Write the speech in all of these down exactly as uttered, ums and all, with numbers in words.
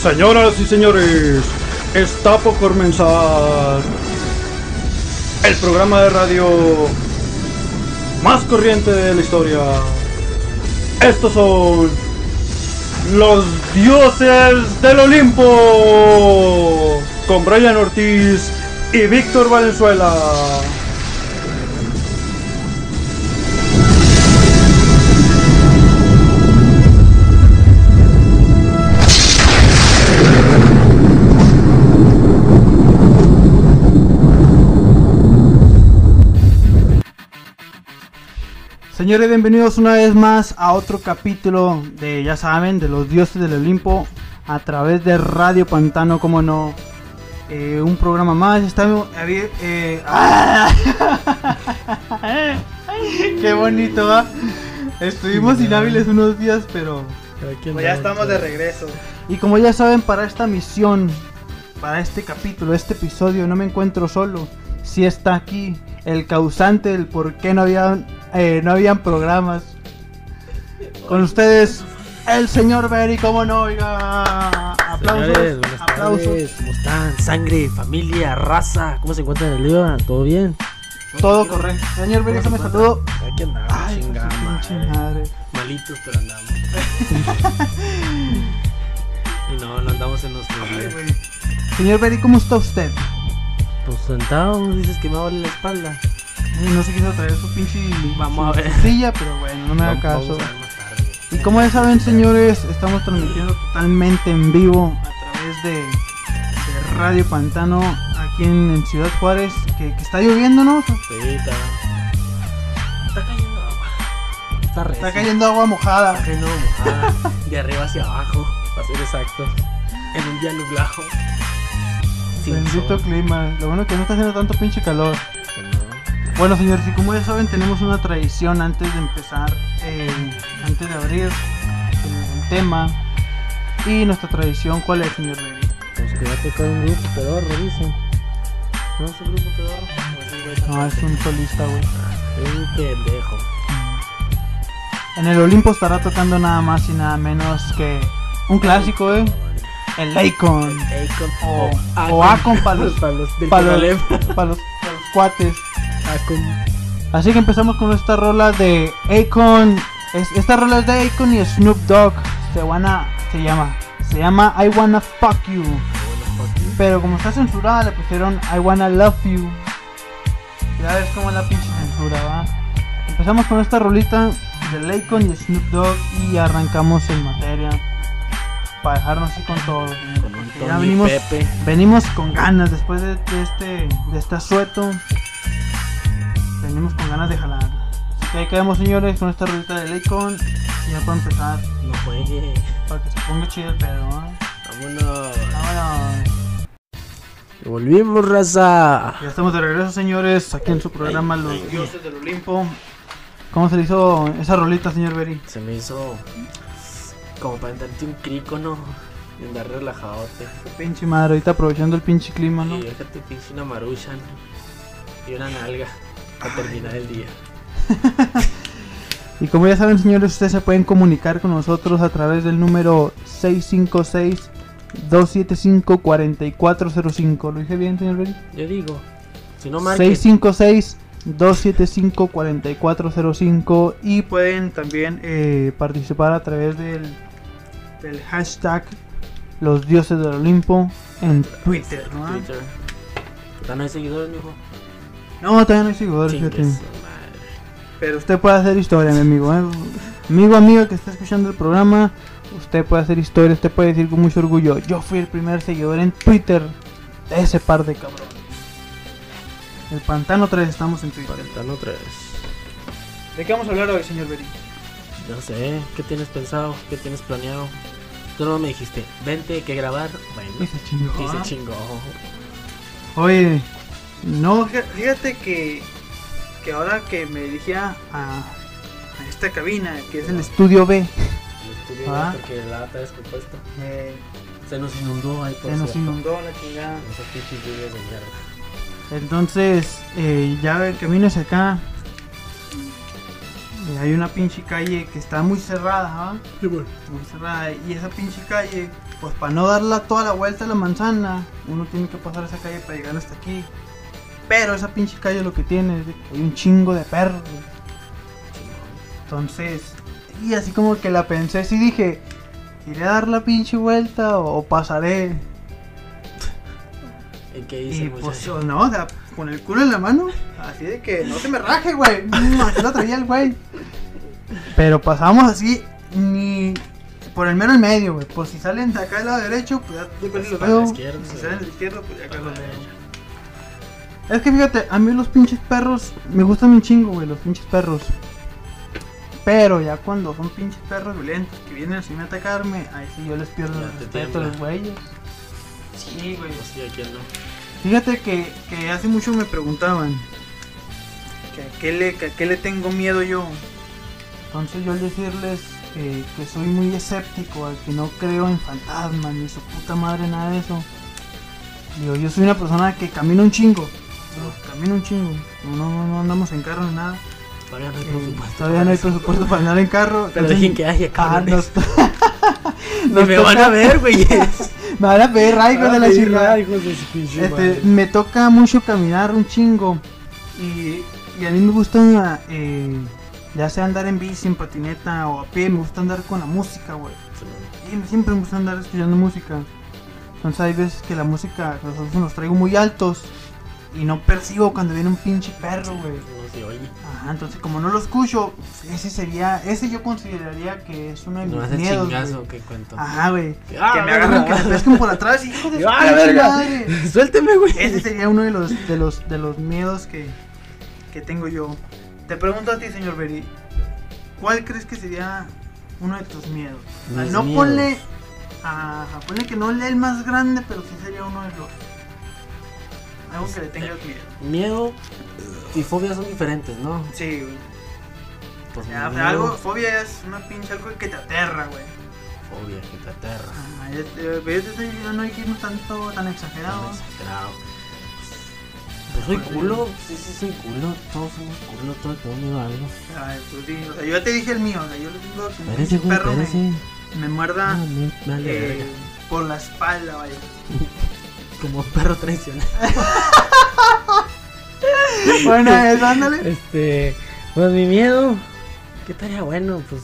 Señoras y señores, está por comenzar el programa de radio más corriente de la historia. Estos son los dioses del Olimpo, con Brian Ortiz y Víctor Valenzuela. Señores, bienvenidos una vez más a otro capítulo de, ya saben, de los dioses del Olimpo a través de Radio Pantano, como no, eh, un programa más. Estamos, eh, eh, ¡ah! ¡Qué bonito, va! Estuvimos inhábiles unos días, pero pues ya estamos de regreso. Y como ya saben, para esta misión, para este capítulo, este episodio, no me encuentro solo. Sí está aquí el causante del por qué no había eh, no habían programas. Con ustedes el señor Berry, cómo no, oiga. Aplausos. Señores, buenas aplausos. tardes. ¿Cómo están? Sangre, familia, raza. ¿Cómo se encuentran en el día? ¿Todo bien? Todo correcto. Señor Berry, se me saludó. Aquí andamos, Ay, chingada pinche madre. madre. Malitos, pero andamos. Y no, no andamos en nuestro día. Señor Berry, ¿cómo está usted? Pues sentado, dices que me duele la espalda. No se quiso traer su pinche Vamos a ver. silla, pero bueno, no me haga Vamos- caso. vamos a ver más tarde. Y como ya saben, señores, estamos transmitiendo totalmente en vivo a través de, de Radio Pantano aquí en, en Ciudad Juárez, que, que está lloviendo, ¿no? Sí, está. Está cayendo agua. Está recio. Está cayendo agua mojada. Está cayendo agua mojada. De arriba hacia abajo, para ser exacto. En un día nublado. Sin Bendito sol. clima. Lo bueno que no está haciendo tanto pinche calor. Que no. Bueno, señores, y como ya saben, tenemos una tradición antes de empezar, eh, antes de abrir el, el tema. Y nuestra tradición, ¿cuál es, señor Berry? Pues que va a tocar un grupo pedorro, dicen. ¿No es un grupo pedorro? ¿O es un güey tan No, es un solista, güey. Es un pendejo. En el Olimpo estará tocando nada más y nada menos que un clásico, eh. El Akon. El Akon. O, o Akon para los, para los del pa' los, Conalep. pa' los, pa' los cuates. Akon. Así que empezamos con esta rola de Akon. Es, esta rola es de Akon y Snoop Dogg. Se, wanna, se llama Se llama I Wanna Fuck You. Pero como está censurada le pusieron I Wanna Love You. Ya ves cómo es la pinche censura, va. Empezamos con esta rolita de Akon y Snoop Dogg y arrancamos en materia. Para dejarnos así con todo. Con un Ya Tony venimos, Pepe. venimos con ganas después de, de este de este asueto. Venimos con ganas de jalar. Así que ahí quedamos, señores, con esta rolita de Akon. Y ya para empezar, No juegue. para que se ponga chido el pedo, ¿eh? Vámonos. Vámonos. Volvimos, raza. Ya estamos de regreso, señores, aquí en su programa Los Dioses del Olimpo. ¿Cómo se le hizo esa rolita, señor Berry? Se me hizo como para entrarte un crico, ¿no? Y andar relajadote. Pinche madre, ahorita aprovechando el pinche clima, ¿no? Y déjate pinche una maruchan y una nalga para terminar el día. Y como ya saben, señores, ustedes se pueden comunicar con nosotros a través del número seis cinco seis, dos siete cinco, cuatro cuatro cero cinco. ¿Lo dije bien, señor Berry? Yo digo, si no marques, seis cinco seis, dos siete cinco, cuatro cuatro cero cinco. Y pueden también eh, participar a través del, del hashtag Los Dioses del Olimpo en Twitter, ¿no? Twitter. ¿Ya no hay seguidores, mijo? No, todavía no hay seguidores, Chingue fíjate. su madre. Pero usted puede hacer historia, mi amigo, ¿eh? Amigo, amiga que está escuchando el programa, usted puede hacer historia, usted puede decir con mucho orgullo: yo fui el primer seguidor en Twitter de ese par de cabrones. El Pantano tres, estamos en Twitter. Pantano tres. ¿De qué vamos a hablar hoy, señor Berry? No sé, ¿qué tienes pensado? ¿Qué tienes planeado? Tú no me dijiste, vente que grabar. Bueno, Y se chingó. y se chingó. Oye, no, fíjate que, que ahora que me dirigí a, a esta cabina, que es el estudio B, El estudio Ah. porque la lata descompuesta. eh, Se nos inundó ahí por se nos cierto. inundó la chingada. Esas pinches lluvias de mierda. Entonces, eh, ya el camino hacia acá, eh, hay una pinche calle que está muy cerrada, ¿va? Sí, bueno. Muy cerrada. Y esa pinche calle, pues para no darla toda la vuelta a la manzana, uno tiene que pasar esa calle para llegar hasta aquí. Pero esa pinche calle lo que tiene es de que hay un chingo de perros, güey. Entonces, y así como que la pensé, sí dije, ¿iré a dar la pinche vuelta o, o pasaré? ¿Y qué hice, Y muchacho? pues no, o sea, con el culo en la mano, así de que no se me raje, güey. Así lo traía el güey. Pero pasamos así, ni por el mero en medio, güey. Pues si salen de acá del lado derecho, pues ya de Pues los para la veo. izquierda, Si sí. salen de la izquierda, pues ya acá Para la los veo. derecha. Es que fíjate, a mí los pinches perros me gustan un chingo, güey, los pinches perros. Pero ya cuando son pinches perros violentos que vienen así a atacarme, ahí sí yo les pierdo Ya el te respeto a tiembla. los güeyes. Sí, güey. Pues sí, ¿a quién no? Fíjate que, que hace mucho me preguntaban que a qué le, que a qué le tengo miedo yo. Entonces yo al decirles eh, que soy muy escéptico, al que no creo en fantasmas ni su puta madre, nada de eso. Digo, yo soy una persona que camina un chingo. Digo, camino un chingo. No, no, no andamos en carro ni nada. Todavía no hay Eh, presupuesto. todavía no hay presupuesto para andar en carro. Pero entonces- dejen que haya Ah, cabrones. nos to- Ni nos me van toca- a ver, güey. Me van a pedir raigo de la chingada. Hijos de su pinche Este, madre. me toca mucho caminar un chingo y, y a mí me gusta eh, ya sea andar en bici, en patineta o a pie, me gusta andar con la música, güey. Y siempre me gusta andar escuchando música. Entonces hay veces que la música, los audífonos los traigo muy altos y no percibo cuando viene un pinche perro, güey. No se oye. Ajá, entonces como no lo escucho, ese sería, ese yo consideraría que es uno de No mis hace miedos, chingazo, güey. ¿qué cuento? Ajá, güey. Ah, que me agarran, que verga. me pesquen por atrás y hijo de su ¡Ah, la pinche verga! madre. Suélteme, güey. Ese sería uno de los de los de los miedos que, que tengo yo. Te pregunto a ti, señor Beri, ¿cuál crees que sería uno de tus miedos? O sea, Mis no miedos. ponle, ajá, ponle que no lee el más grande, pero sí sería uno de los algo que le tengas miedo. Miedo y fobia son diferentes, ¿no? Sí, güey. Pues O sea, miedo, algo, fobia es una pinche algo que te aterra, güey. fobia, que te aterra. Ajá, ya te- pero yo te estoy diciendo, no hay que irnos tanto tan exagerado. Tan exagerado. Pues soy culo, sí, sí, soy culo. Todos somos culo, todos tenemos miedo a algo. A ver, tú di, o sea, yo ya te dije el mío, o sea, yo les digo que un Espérese, pinche güey, perro me, espérese. me muerda No, me, me vale eh, verga. por la espalda, vaya. Como perro traicionero. Bueno, eso, ándale. Este, pues mi miedo, ¿qué estaría bueno? Pues,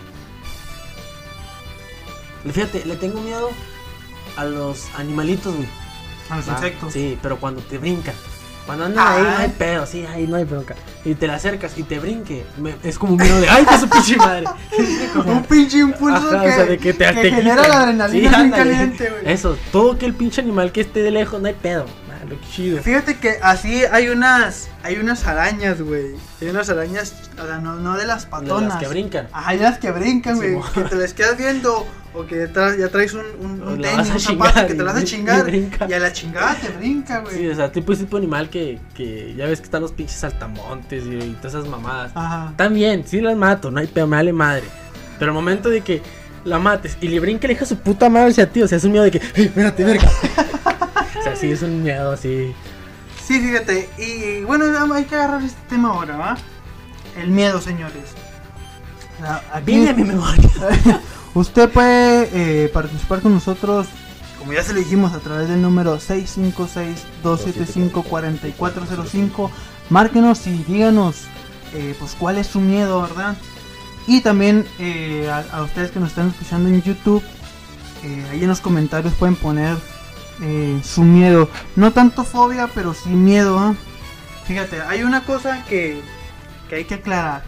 fíjate, le tengo miedo a los animalitos, güey. A los Va, insectos. Sí, pero cuando te brincan. Cuando andan Ah. ahí no hay pedo, sí, ahí no hay bronca. Y te le acercas y te brinque, me- es como un miedo de ¡ay, que su pinche madre! Un pinche impulso Ajá, que, o sea, de que te, que te genera quita. la adrenalina Sí, bien ándale. caliente, güey. Eso, todo que el pinche animal que esté de lejos no hay pedo. Ah, lo chido. Fíjate que así hay unas hay unas arañas, güey. Hay unas arañas, o sea, no, no de las De patonas. las que brincan. Ajá, hay las que brincan, güey. Simón. Que te las quedas viendo. O que tra- ya traes un, un, O un la tenis, vas a un zapato chingar que te y- las vas a y chingar. brinca. Y a la chingada te brinca, güey. Sí, o sea, tipo ese tipo de animal que, que ya ves que están los pinches saltamontes y, y todas esas mamadas. Ajá. También, sí las mato, no hay pedo, me vale madre. Pero el momento de que la mates y le brinque le hija su puta madre hacia ti, o sea, es un miedo de que, ¡ay, espérate, verga! O sea, sí, es un miedo así. Sí, fíjate. Y bueno, hay que agarrar este tema ahora, ¿va? El miedo, señores. O sea, aquí- Viene a mi memoria. Usted puede eh, participar con nosotros, como ya se lo dijimos, a través del número seis cinco seis, dos siete cinco, cuatro cuatro cero cinco. Márquenos y díganos eh, pues cuál es su miedo, ¿verdad? Y también eh, a, a ustedes que nos están escuchando en YouTube, eh, ahí en los comentarios pueden poner eh, su miedo. No tanto fobia, pero sí miedo, ¿ah? Fíjate, hay una cosa que, que hay que aclarar.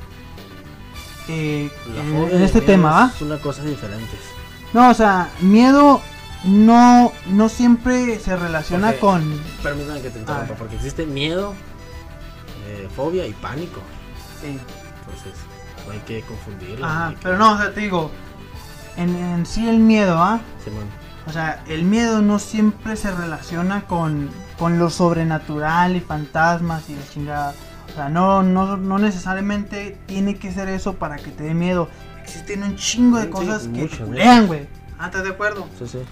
Eh, La en, fobia en y este el tema, miedo ¿va? es una cosa diferente. No, o sea, miedo no, no siempre se relaciona Porque- con... Permítame que te interrumpa, ver. porque existe miedo, eh, fobia y pánico. Sí. Entonces, no hay que confundirlo. Ajá, hay que- pero no, o sea, te digo, en, en sí el miedo, ¿ah? Simón. O sea, el miedo no siempre se relaciona con, con lo sobrenatural y fantasmas y la chingada. O sea, no, no, no necesariamente tiene que ser eso para que te dé miedo. Existen un chingo de Sí, cosas que muchas, te ¿no? culean, güey. Ah, ¿estás de acuerdo? Sí, sí.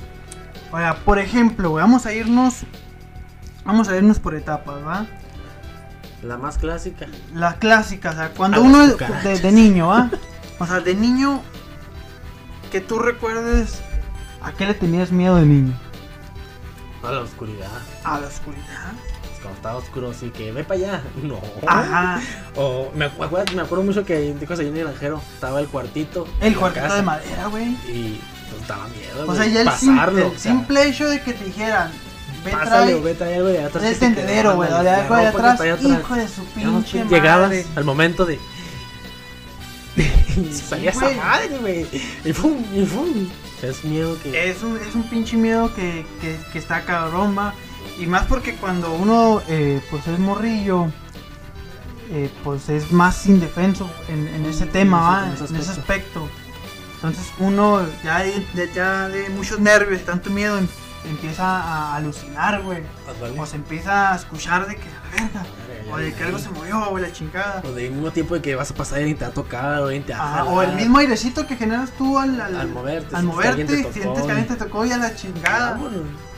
Ahora, por ejemplo, güey, vamos a irnos, vamos a irnos por etapas, ¿va? La más clásica. La clásica, o sea, cuando A uno las es cucarachas. de, de niño, ¿ah? O sea, de niño, que tú recuerdes a qué le tenías miedo de niño. A la oscuridad. A la oscuridad. Pues cuando estaba oscuro, así que ve para allá. No. Ajá. O me, acuerdo, me acuerdo mucho que en Ticos ahí en el granjero estaba el cuartito. El en la cuartito casa, de madera, güey. Y pues daba miedo. O sea, güey, ya el, pasarlo. simple, o el sea, simple hecho de que te dijeran, ve pásale trae o ve trae algo de atrás. el que se quedó, tendedero, güey, ándale, de la abajo de ropa que atrás, traía atrás. hijo de su Ya no, pinche llegaba madre. al momento de. Y salía esa güey. madre, güey. Y pum, y pum. O sea, es miedo que. Es un, es un pinche miedo que, que, que está cabrón, va. Y más porque cuando uno eh, pues es morrillo, eh, pues es más indefenso en, en ese tema, va, en ese en ese aspecto. Entonces uno ya de, de- ya de muchos nervios y tanto miedo em- empieza a alucinar, güey. Ándale. O se empieza a escuchar de que la verga, o de que algo se movió, güey, la chingada. O del mismo tiempo de que vas a pasar y alguien te va a tocar o alguien te va a Ajá, jalar. o el mismo airecito que generas tú al, al, Al moverte, al sientes que alguien moverte, te tocó, sientes que alguien te tocó y a la chingada. Vámonos.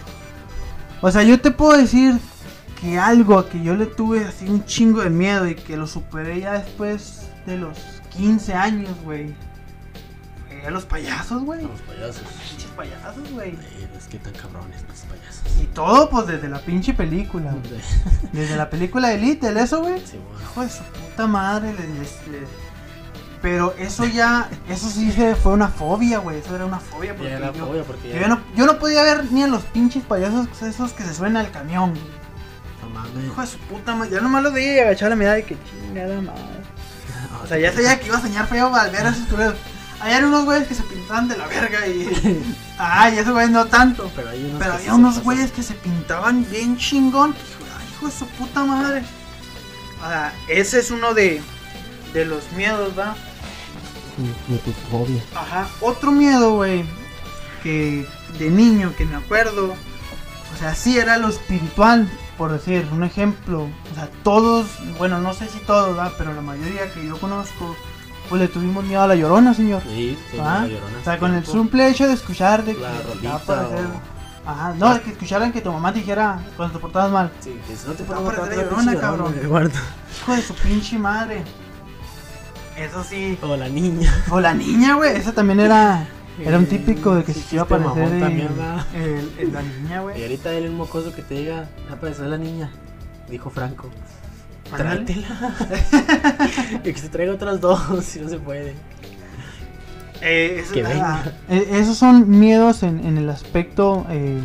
O sea, yo te puedo decir que algo a que yo le tuve así un chingo de miedo y que lo superé ya después de los quince años, güey. Fue a los payasos, güey. Los payasos. Pinches payasos, güey. Ay, es que tan cabrones los payasos. Y todo, pues desde la pinche película. güey. Desde la película de Elite, el eso, güey. Sí, bueno. Hijo de su puta madre. les- les- les- Pero eso ya, eso sí se fue una fobia, güey. Eso era una fobia. Porque Ya era yo, fobia porque yo ya. ya no, yo no podía ver ni a los pinches payasos esos que se suenan al camión, güey. No mames. Hijo de su puta madre, ya nomás lo veía y agachaba la mirada de que chingada madre. O sea, ya sabía que iba a soñar feo al ver a esos culeros. Había unos güeyes que se pintaban de la verga y. Ay, esos güeyes no tanto. Pero hay unos Pero que había sí se unos pasan. güeyes que se pintaban bien chingón. Que hijo, ay, hijo de su puta madre. O sea, ese es uno de, de los miedos, ¿va? De tu fobia. Ajá. Otro miedo, güey, que de niño que me acuerdo. O sea, sí era lo espiritual, por decir, un ejemplo. O sea, todos, bueno, no sé si todos, ¿va? Pero la mayoría que yo conozco, pues le tuvimos miedo a la Llorona, señor. Sí, sí, ¿Ah? la Llorona. O sea, con el tiempo. simple hecho de escuchar de que La te va a rolita aparecer- o- Ajá, no, de que escucharan que tu mamá te dijera cuando te portabas mal. Sí, que si no te Te va a puedo aparecer matar, la pinche Llorona, cabrón. me guardo. Hijo de su pinche madre. Eso sí. O la niña. O la niña, güey, esa también era era un típico de que Sí, se iba a chiste aparecer mamón el, también, ¿verdad? el- el- la niña, Y güey. ahorita él es mocoso que te diga, va a aparecer la niña. Dijo Franco. Ándale. Tráetela. Y que se traiga otras dos, si no se puede. Eh, eso- Que ah, venga. eh, esos son miedos en, en el aspecto eh,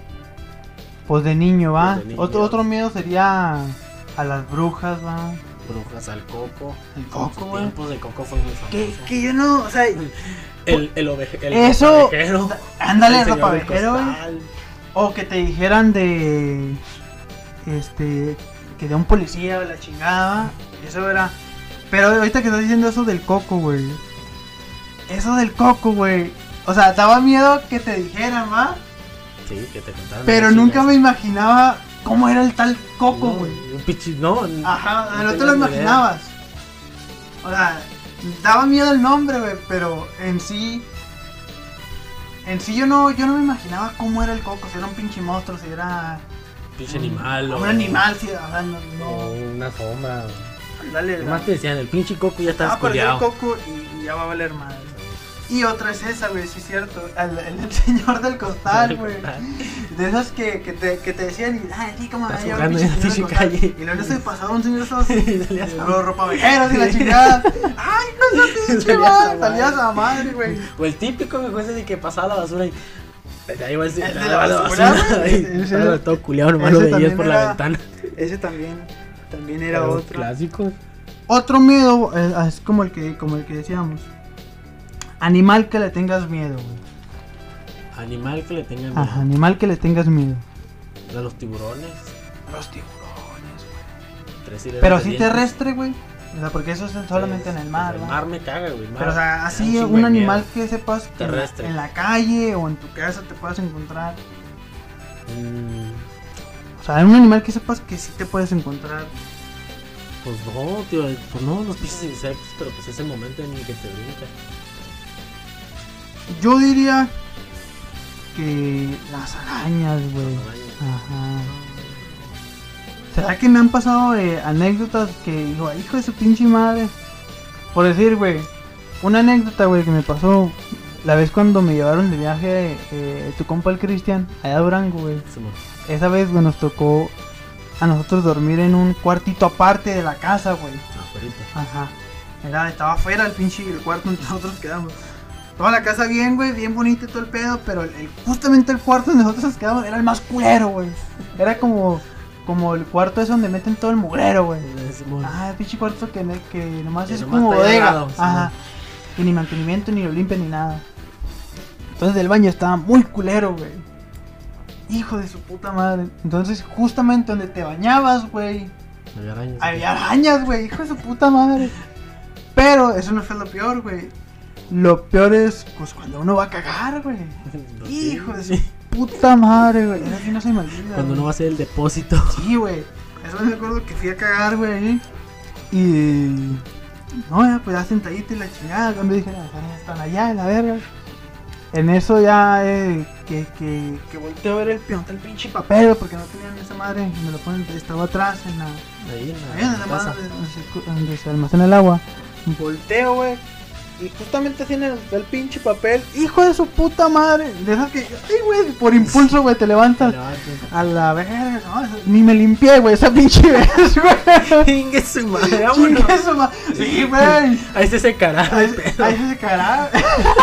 pues de niño, va. Pues de niño. Otro, otro miedo sería a las brujas, va. Brujas al coco. El En coco, su güey. tiempo de coco fue muy famoso. Que, que yo no, o sea, El, el oveje, el eso, ropavejero, ándale, el señor del ropavejero, güey. costal. O que te dijeran de. Este. Que de un policía o la chingada. Eso era. Pero ahorita que estás diciendo eso del coco, güey. Eso del coco, güey. O sea, daba miedo que te dijeran, ¿va? Sí, que te contaron. Pero las nunca chicas. me imaginaba cómo era el tal coco, No, güey. un pichi, no. Ajá, no, te tenía lo ni idea. imaginabas. O sea, daba miedo el nombre, güey. Pero en sí. En sí yo no, yo no me imaginaba cómo era el coco. Si era un pinche monstruo, si era. Pinche animal. Un o- animal, sí, o sea, no, O no. una sombra. Dale, Más te decían, el pinche coco ya está va a aparecer el esculeado. coco y, y ya va a valer madre. Y otra es esa, güey, sí es cierto. El, el, el señor del costal, güey. De esas que, que, te, que te decían, y ay, sí, como Estás ay, jugando un en la pinche señor del pinche costal. calle. Y luego se pasaba un señor esos, Y salías a- los ropavejeros y la chingada. Ay, no sé, pinche Salías a madre, madre. salías a madre, güey. O el típico que fue ese de que pasaba la basura y. Ya iba a decir, El de "Ah, la la basura, basura", güey. y Ese- estaba todo culiado, nomás ese lo veías también por la era- ventana. Ese también, también era Pero otro. Clásicos. Otro miedo eh, es como el que, como el que decíamos. Animal que le tengas miedo, güey. Animal que le tenga miedo. Ajá, animal que le tengas miedo. A los tiburones. Los tiburones, güey. Tres hileras Pero de así dientes. terrestre, güey. O sea, porque eso es solamente Pues, en el mar, pues, ¿va? El mar me caga, güey. el mar Pero o sea, me da así chingo un de animal miedo. que sepas que en la, Terrestre. en la calle o en tu casa te puedas encontrar. Mm, O sea, un animal que sepas que sí te puedes encontrar. Pues no, tío. Pues no, los pinches insectos, pero pues es el momento en el que te brinca. Yo diría que las arañas, güey. Las arañas. Ajá. ¿Será que me han pasado eh, anécdotas que digo, hijo de su pinche madre? Por decir, güey, una anécdota, güey, que me pasó la vez cuando me llevaron de viaje eh, tu compa el Cristian, allá a Durango, güey. Sí, mo. Esa vez, güey, nos tocó a nosotros dormir en un cuartito aparte de la casa, güey. Afuerita. Ajá. Era, estaba afuera el pinche el cuarto donde nosotros quedamos. Toda la casa bien, güey, bien bonita y todo el pedo, pero el, el- justamente el cuarto donde nosotros nos quedamos era el más culero, güey. Era como, como el cuarto ese donde meten todo el mugrero, güey. Sí, mo. Ah, el pinche cuarto que, ne- que nomás Que es nomás como está ahí al bodega. lado, sí, Ajá. Y ni mantenimiento, ni lo limpian, ni nada. Entonces el baño estaba muy culero, güey. Hijo de su puta madre. Entonces justamente donde te bañabas, güey, Había arañas. había arañas, güey. Hijo de su puta madre. Pero eso no fue lo peor, güey. Lo peor es, pues, cuando uno va a cagar, güey. No sé, Hijo de su sí. puta madre, güey. Eso sí no se me olvida. Cuando güey. no va a ser el depósito. Sí, güey. Eso me acuerdo que fui a cagar, güey, ahí. Y... No, ya, pues ya sentadito y la chingada. Me dije, las arañas están allá, en la verga. En eso ya, eh, que, que, que volteo a ver el peón, el pinche papel, güey, porque no tenían esa madre. Y me lo ponen, estaba atrás, en la... Ahí en Ahí la, en en la la casa. madre donde se, donde se almacena el agua. Volteo, güey. Y justamente así en el, el pinche papel. Hijo de su puta madre. De esas que, ay, güey, por impulso, güey, te levantas. Levanten. A la verga, no, eso- ni me limpié, güey, esa pinche vez, güey. Chingue su madre, vámonos. Chingue su ma- Sí, güey. Ahí se secará. Ahí, pedo. ahí se secará.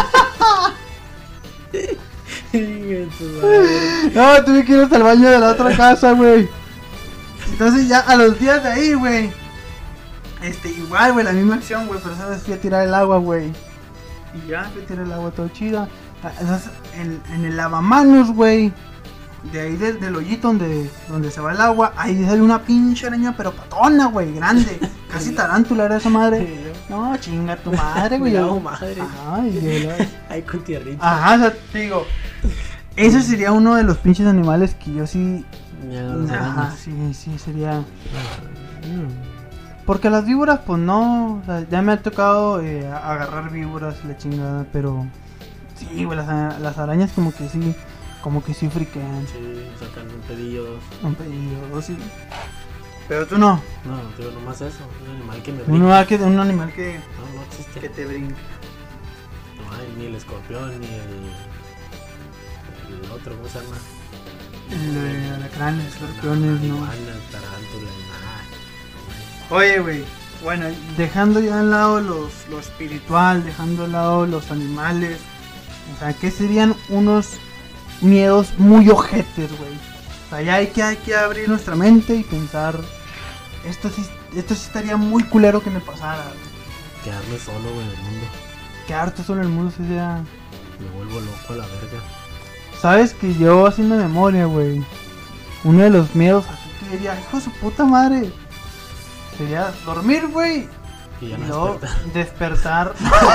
Chingue su madre. No, tuve que ir hasta el baño de la otra casa, güey. Entonces ya a los días de ahí, güey. Este, igual, güey, la misma acción, güey, pero esa vez fui a tirar el agua, güey. Y ya, fui a tirar el agua todo chido. Ah, Entonces, en, en el lavamanos, güey, de ahí del, del hoyito donde, donde se va el agua, ahí sale una pinche araña, pero patona, güey, grande. Casi tarántula era esa madre. No, chinga tu madre, güey. Cuidado, yo- madre. Ay, yo la- Ahí con tierrita. Ajá, o sea, te digo, ese sería uno de los pinches animales que yo sí... Ya, las Ajá, arañas. sí, sí, sería... Mm. Porque las víboras, pues no, o sea, ya me ha tocado eh, agarrar víboras y la chingada, pero sí, güey, las, a- las arañas como que sí, como que sí friquean, Sí, sacan un pedillo, dos. un pedido, sí. Pero tú no, No, digo, nomás eso. Un animal que me uno brinca. va que un animal que, No, no existe. que te brinca. No hay ni el escorpión, ni el. El otro, ¿cómo se llama? El alacranes, escorpiones, no. Iguanas, tarántulas, nada. Oye, güey, bueno, dejando ya al lado los, lo espiritual, dejando al lado los animales, o sea, ¿qué serían unos miedos muy ojetes, güey? O sea, ya hay que, hay que abrir nuestra mente y pensar, esto sí, esto sí estaría muy culero que me pasara, güey. Quedarme solo, güey, en el mundo. Quedarte solo en el mundo sería... Me vuelvo loco a la verga. Sabes que yo haciendo memoria, güey, uno de los miedos así que diría, hijo de su puta madre, sería dormir, güey. Y ya Y no luego despertar. despertar.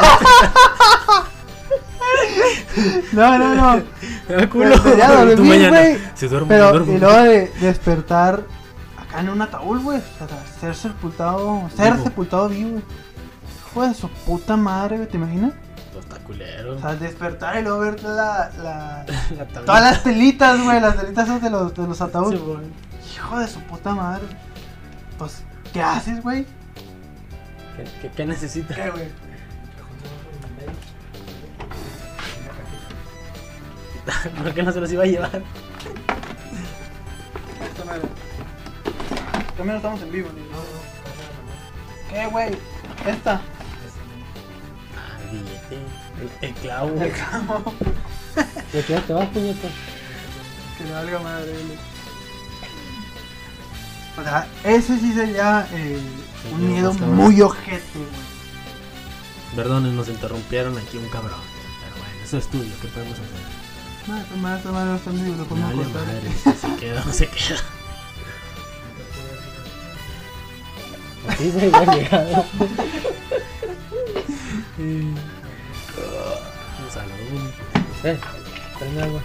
No, no, no. Ah, Pero sería dormir, Tú mañana. güey. Si duermo, Pero duermo. y luego de despertar acá en un ataúd, güey. O sea, ser sepultado, ser Vivo. sepultado vivo, güey. Hijo de su puta madre, güey, ¿te imaginas? Los está culero. O sea, despertar y luego ver la, la... La tablita. todas las telitas, güey, las telitas esas de los, de los ataúdes. Sí, güey. Hijo de su puta madre. Pues, ¿qué haces, güey? ¿Qué, qué, qué necesita? ¿Qué, güey? ¿Por qué no se los iba a llevar? Esta madre. También no estamos en vivo, ni no, no. ¿Qué, güey? Esta. Ah, el billete. El, el clavo. El clavo. ¿De qué te vas, puñeta? Que le valga madre, güey. O sea, ese sí sería eh, Sí, un yo, miedo pues, cabrón. muy ojete, güey. Perdón, nos interrumpieron aquí un cabrón. Pero bueno, eso es tuyo. ¿Qué podemos hacer? No, esta madre, esta madre no está en vivo, lo Me podemos vale cortar. madre. Si se queda, no se queda. Así se igual llegado. Un saludo. Eh, tráeme agua.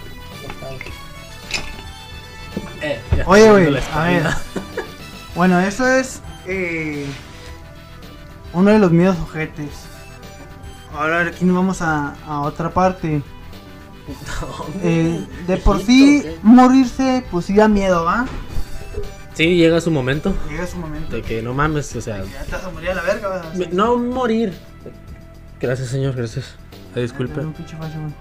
Eh, ya Oye, estoy güey, viendo la a ver. espalda. Bueno, eso es eh, uno de los miedos ojetes. Ahora aquí nos vamos a, a otra parte. Eh, de por sí, Viejito, ¿qué? morirse, pues sí da miedo, ¿va? Sí, llega su momento. Llega su momento. De que no mames, o sea. Ya te vas a morir a la verga, ¿verdad? Me, no morir. Gracias, señor, gracias. Ah, disculpe. Un pinche fallo, güey.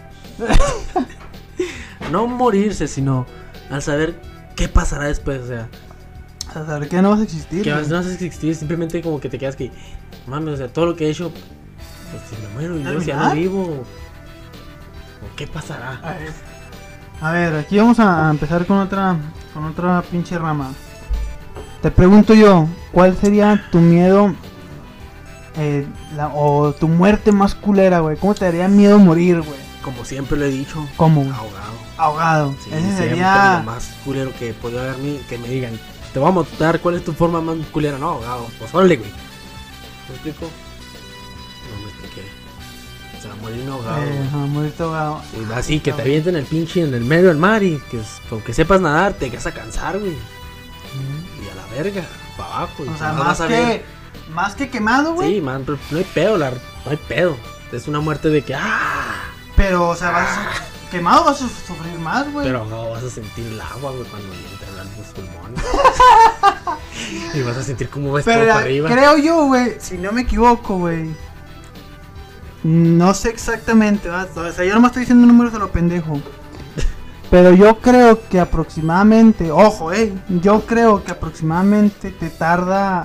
No morirse, sino al saber qué pasará después, o sea. O sea, saber que no vas a existir. Que güey. no vas a existir, simplemente como que te quedas que. Mames, o sea, todo lo que he hecho. Pues si me muero y yo si ya no ¿Terminar? vivo. ¿O qué pasará? A ver. A ver, aquí vamos a empezar con otra con otra pinche rama. Te pregunto yo, ¿cuál sería tu miedo eh, la, o tu muerte más culera, güey? ¿Cómo te daría miedo morir, güey? Como siempre lo he dicho. ¿Cómo? güey? Ahogado. Ahogado. Sí, Ese siempre sería lo más culero que podría haberme, que me digan, te vamos a dar cuál es tu forma más culera, no, ahogado, pues órale, güey. ¿Me explico? No me expliqué. O sea, morirme ahogado. eh, güey. ajá, morirte ahogado. Sí, así que te avienten el pinche en el medio del mar y que es- aunque sepas nadar te vas a cansar, güey. Y a la verga, para abajo. Y O sea, no más vas a que ver. más que quemado, güey. Sí, man, pero no hay pedo, la, no hay pedo. Es una muerte de que, ah, Pero, o sea, vas a, quemado vas a sufrir más, güey. pero no vas a sentir el agua, güey, cuando entran a los pulmones. Y vas a sentir cómo ves todo Pero para la- arriba. creo yo, güey, si no me equivoco, güey. No sé exactamente, ¿verdad? O sea, yo no me estoy diciendo números a lo pendejo. Pero yo creo que aproximadamente, ojo, eh, yo creo que aproximadamente te tarda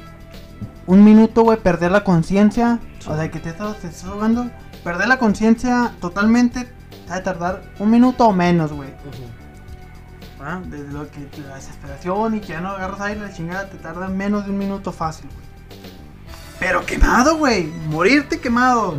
un minuto, güey, perder la conciencia. Sí. O sea, que te estás, te estás ahogando. Perder la conciencia totalmente te va a tardar un minuto o menos, güey. Ujú. ¿Ah? Desde lo que la desesperación y que ya no agarras aire, la chingada te tarda menos de un minuto fácil, güey. Pero quemado, güey. Morirte quemado.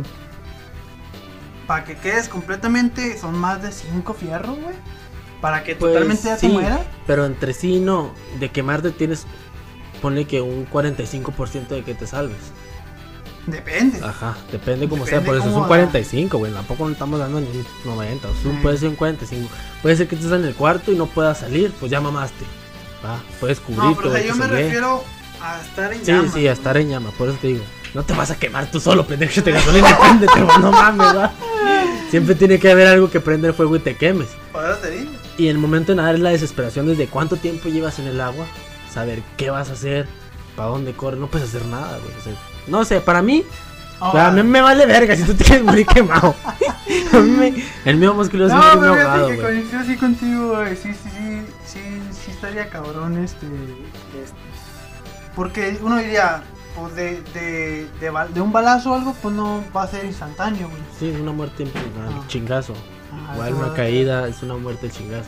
Para que quedes completamente, son más de cinco fierros, güey. Para que Pues, totalmente ya sí, te mueras. pero entre sí no, de quemarte tienes, ponle que un cuarenta y cinco por ciento de que te salves. Depende. Ajá, depende como Depende sea, por eso es cómo un la- cuarenta y cinco, güey, tampoco le estamos dando ni un noventa, o sea, Sí. puede ser un cuarenta y cinco. Puede ser que estés en el cuarto y no puedas salir, pues ya mamaste. Va, puedes cubrirte, No, pero o sea, güey, yo que me se ve. refiero a estar en Sí, llamas. sí, a estar en llama, por eso te digo. No te vas a quemar tú solo, pendejo, te gasolina y préndete, güey, no mames, va. Siempre tiene que haber algo que prende el fuego y te quemes. Por eso te digo. Y el momento de nadar es la desesperación desde cuánto tiempo llevas en el agua, saber qué vas a hacer, para dónde corres, no puedes hacer nada, güey. O sea, no sé, para mí, Ahora, a mí me vale verga si tú te quieres morir quemado. A mí me- el mío músculo es no, morirme pero fíjate ahogado, que güey. coincido así contigo, güey. Sí, sí, sí, sí, sí estaría cabrón este, este. Porque uno diría, pues de, de, de, bal- de un balazo o algo, pues no va a ser instantáneo, güey. Sí, es una muerte en plan, Ah. chingazo. Ah, Igual eso una va- caída es una muerte de chingazo.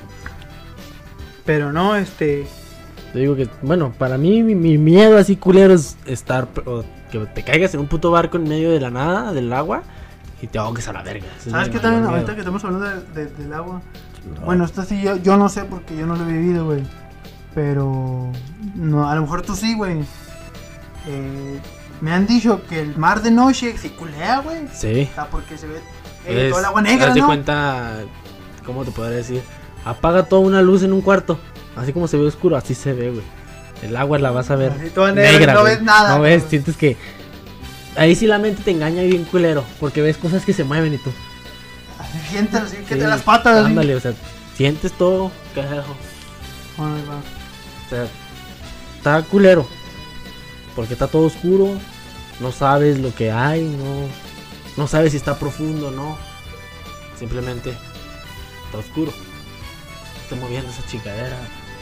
Pero no, este. Te digo que, bueno, para mí mi, mi miedo así culero es estar, o que te caigas en un puto barco en medio de la nada, del agua, y te ahogues a la verga. Ese es ¿Sabes mi qué mayor también? miedo. Ahorita que estamos hablando de, de- del agua. No. Bueno, esto sí, yo, yo no sé porque yo no lo he vivido, güey. Pero. No, a lo mejor tú sí, güey. Eh, me han dicho que el mar de noche se culea, güey. Sí. O sea, porque se ve eh, Es- todo el agua negra, haz de ¿no? cuenta, ¿cómo te podría decir? Apaga toda una luz en un cuarto, así como se ve oscuro, así se ve, güey. El agua la vas a ver Así toda negra, negra, no güey. ves nada, No ves, güey. sientes que ahí sí la mente te engaña bien culero, porque ves cosas que se mueven y tú. Así sientes así que Sí, te las patas. así. Ándale, o sea, sientes todo, carajo. Ay, va. O sea, está culero, porque está todo oscuro, no sabes lo que hay, no, no sabes si está profundo o no. Simplemente está oscuro. Está moviendo esa chingadera.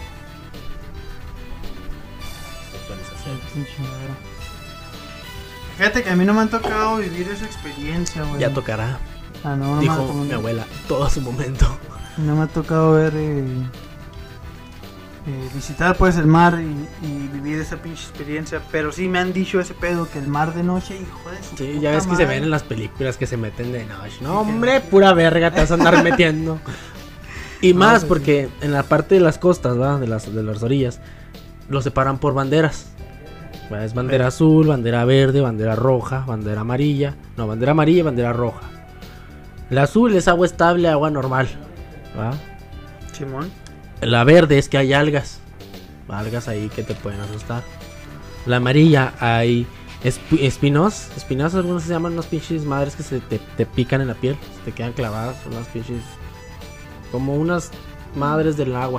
Actualización. Qué chingadera. Fíjate que a mí no me han tocado vivir esa experiencia, güey. Ya tocará, Ah, no, no, me, dijo ha- mi abuela, todo a su momento. no me ha tocado ver eh, eh, visitar pues el mar y, y vivir esa pinche experiencia, pero sí me han dicho ese pedo que el mar de noche, hijo de su Sí, puta ya ves que se madre. ven en las películas que se meten de noche. No, hombre, pura verga, te vas a andar metiendo. Y No, más pues, porque en la parte de las costas, ¿va? De las, de las orillas, lo separan por banderas. ¿Va? Es bandera azul, bandera verde, bandera roja, bandera amarilla. No, bandera amarilla y bandera roja. La azul es agua estable, agua normal. ¿Va? Simón. La verde es que hay algas. Algas ahí que te pueden asustar. La amarilla hay esp- espinos. Espinos, algunos se llaman unas pinches madres que se te, te pican en la piel. Se te quedan clavadas. Son unas pinches. Como unas madres del agua.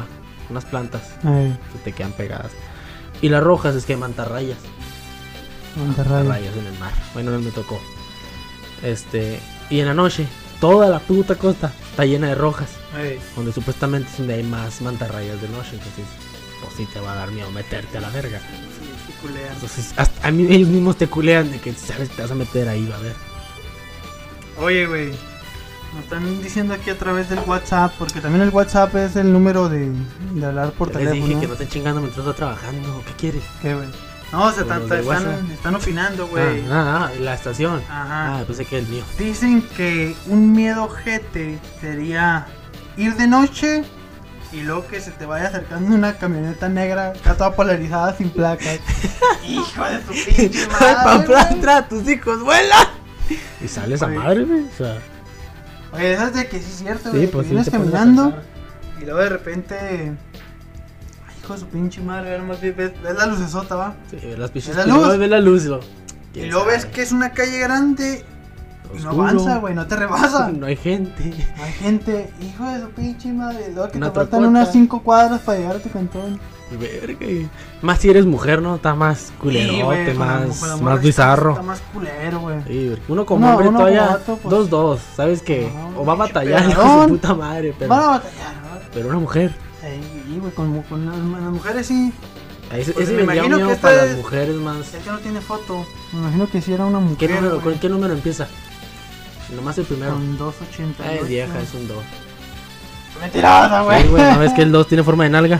unas plantas Ey, que te quedan pegadas. Y las rojas es que hay mantarrayas. Monterrey. Mantarrayas en el mar. Bueno, no me tocó. Este, y en la noche, toda la puta costa está llena de rojas. Ey. Donde supuestamente es donde hay más mantarrayas de noche. Entonces, pues sí te va a dar miedo meterte a la verga. Sí, sí, culean. Entonces, hasta a mí ellos mismos te culean de que sabes te vas a meter ahí, va a ver. Oye, güey, nos están diciendo aquí a través del WhatsApp, porque también el WhatsApp es el número de, de hablar por Ya les teléfono. dije que no estén chingando mientras estoy trabajando. ¿Qué quieres? ¿Qué, güey? No, se Por están, los de están, WhatsApp. están opinando, güey. Ah, ah, ah, la estación. Ajá. Ah, pensé que el mío. Dicen que un miedo jete sería ir de noche y luego que se te vaya acercando una camioneta negra, está toda polarizada sin placas. Hijo de tu pinche madre, güey. Atrás, tus hijos vuelan. Y sale esa Güey. madre, güey. O sea, Oye, eso es de que sí es cierto, sí, güey. pues que sí, vienes te pones a caminando pensar. y luego de repente. Ay, hijo de su pinche madre, ve nomás ves, ves, ves la lucesota, va. Sí, ve las pinches ¿Ves la pilotas, luz? ve la luz. Y, lo, Y ¿quién luego ves sabe? que es una calle grande y no Oscuro. avanza, güey, no te rebasa. No hay gente. Hay gente, hijo de su pinche madre, luego que Una te faltan trocota. unas cinco cuadras para llegar a tu cantón. Verga. y- Más si eres mujer, ¿no? Está más culerote, Sí, güey, con la- más, con la más morra bizarro. Está más culero, güey. Sí, porque uno como Uno- hombre uno todavía como vato, pues- dos dos, ¿sabes qué? Ajá, O va a pinche batallar hijo de pedradón. su puta madre, pero, Van a batallar, ¿no? pero una mujer. Sí, güey, con, con las, las mujeres sí. Ese, Pues ese me vendría imagino unido que para esta las es- mujeres más. El que no tiene foto, me imagino que si era una mujer. ¿Qué número, güey, ¿Con qué número empieza? Nomás el primero. Con doscientos ochenta. Ah, es vieja, es un dos. Mentirosa, güey. Sí, güey, ¿no ves que el dos tiene forma de nalga?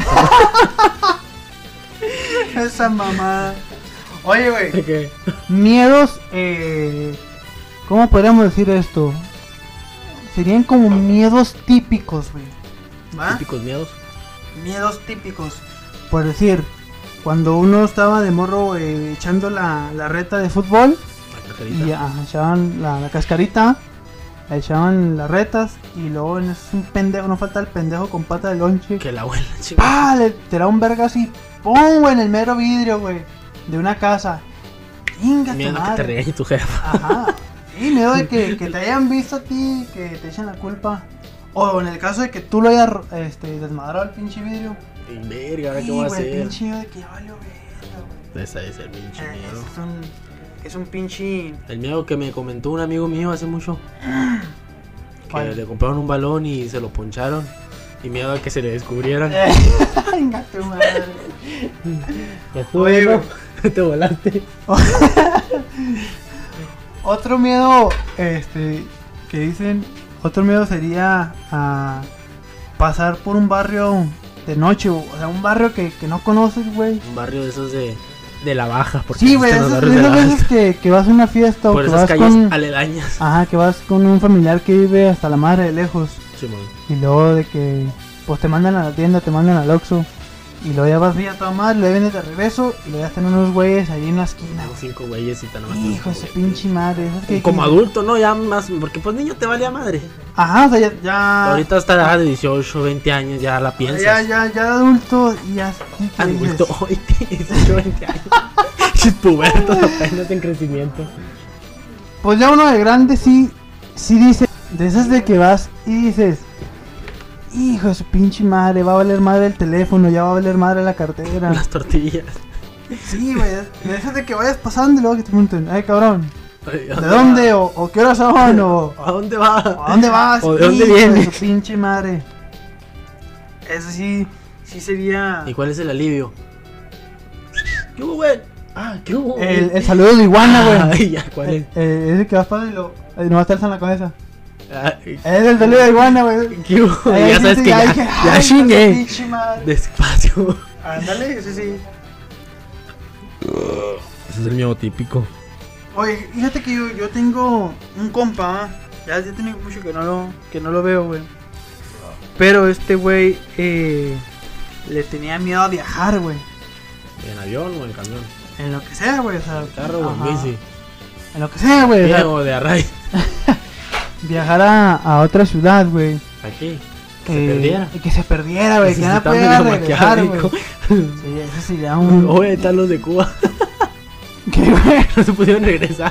Esa mamá. Oye, güey. ¿Qué? Miedos, eh. ¿Cómo podríamos decir esto? Serían como miedos típicos, güey. ¿Va? Típicos miedos. Miedos típicos. Por decir, cuando uno estaba de morro eh, echando la, la reta de fútbol La cajerita. y ajá, echaban la, la cascarita, le echaban las retas y luego en eso es un pendejo, no falta el pendejo con pata de lonche. Que la abuela chingada. ¡Pah! Le tira un verga así, ¡pum! Güey, en el mero vidrio, güey, de una casa. ¡Inga tu Miedo a que te madre! regañe tu jefa. Ajá. Y miedo de que, que te hayan visto a ti, que te echen la culpa. O en el caso de que tú lo hayas este, desmadrado el pinche vidrio. Y verga, ¿ahora Sí, qué voy a güey, hacer? pinche miedo de que ya valió verga, güey. Ese es el pinche Eh, miedo. Es un, es un pinche. El miedo que me comentó un amigo mío hace mucho. Que ¿Cuál? le compraron un balón y se lo poncharon. Y miedo a que se le descubrieran. Venga tu madre. Ya estuvo, Oye, ¿no? güey. Te volaste. Otro miedo, este, que dicen, otro miedo sería a pasar por un barrio de noche, o sea, un barrio que, que no conoces, güey. Un barrio de esos de, de la baja. Porque Sí, güey, existen los esas, barrios de esas la veces baja. que, que vas a una fiesta o Por que esas vas calles con, aledañas. ajá, que vas con un familiar que vive hasta la madre de lejos Simón. y luego de que, pues te mandan a la tienda, te mandan al Oxxo y luego ya vas bien a toda madre, luego vienes de regreso y luego ya están unos güeyes ahí en la esquina, Como güey. cinco güeyes y tan nomás. Hijo de tres su güeyes. pinche madre, esas que- Como que- adulto, ¿no? Ya más. Porque pues niño te valía madre. Ajá, o sea, ya, ya Ahorita hasta edad de dieciocho, veinte años ya la piensas. Ya, ya, ya adulto y ya. ¿qué Adulto, dices? hoy dieciocho, veinte años. Chis pubertos apenas en crecimiento. Pues ya uno de grande sí, sí dice, de esas de que vas y dices, hijo de su pinche madre, va a valer madre el teléfono, ya va a valer madre la cartera. Las tortillas. Sí, güey, de esas de que vayas pasando y luego que te pregunten, ay cabrón, Ay, ¿de dónde? O, o qué horas son, o, ¿A dónde va? o a dónde vas, ¿O de dónde hijo vienes? de su pinche madre. Eso sí, sí sería ¿Y cuál es el alivio? ¿Qué hubo, güey? Ah, ¿qué hubo? el, el saludo de iguana, güey. Ay, ya, ¿cuál es? Eh, eh, ese que vas pasando y lo, eh, no vas a estar en la cabeza. Ay, Es el saludo de iguana, güey. ¿qué hubo? Ahí Ya sabes sí, que ya, dije, ya ay, chingué. pinche madre. Despacio. Ándale, ese sí. Ese es el mío típico. Oye, fíjate que yo, yo tengo un compa, ¿ah? ya, ya tiene mucho que no lo, que no lo veo, güey. Pero este güey eh, le tenía miedo a viajar, güey. ¿En avión o en camión? En lo que sea, güey. O sea, ¿En carro o en ajá. bici? En lo que sea, güey. o sea, ¿Qué o de array? viajar a, a otra ciudad, güey. Aquí. Que eh, se perdiera. y que se perdiera, güey. Que no Necesitaba pudiera medio regresar, güey. maquiavélico. Sí, eso sería un... Oye, están los de Cuba. ¿Qué, güey? No se pudieron regresar.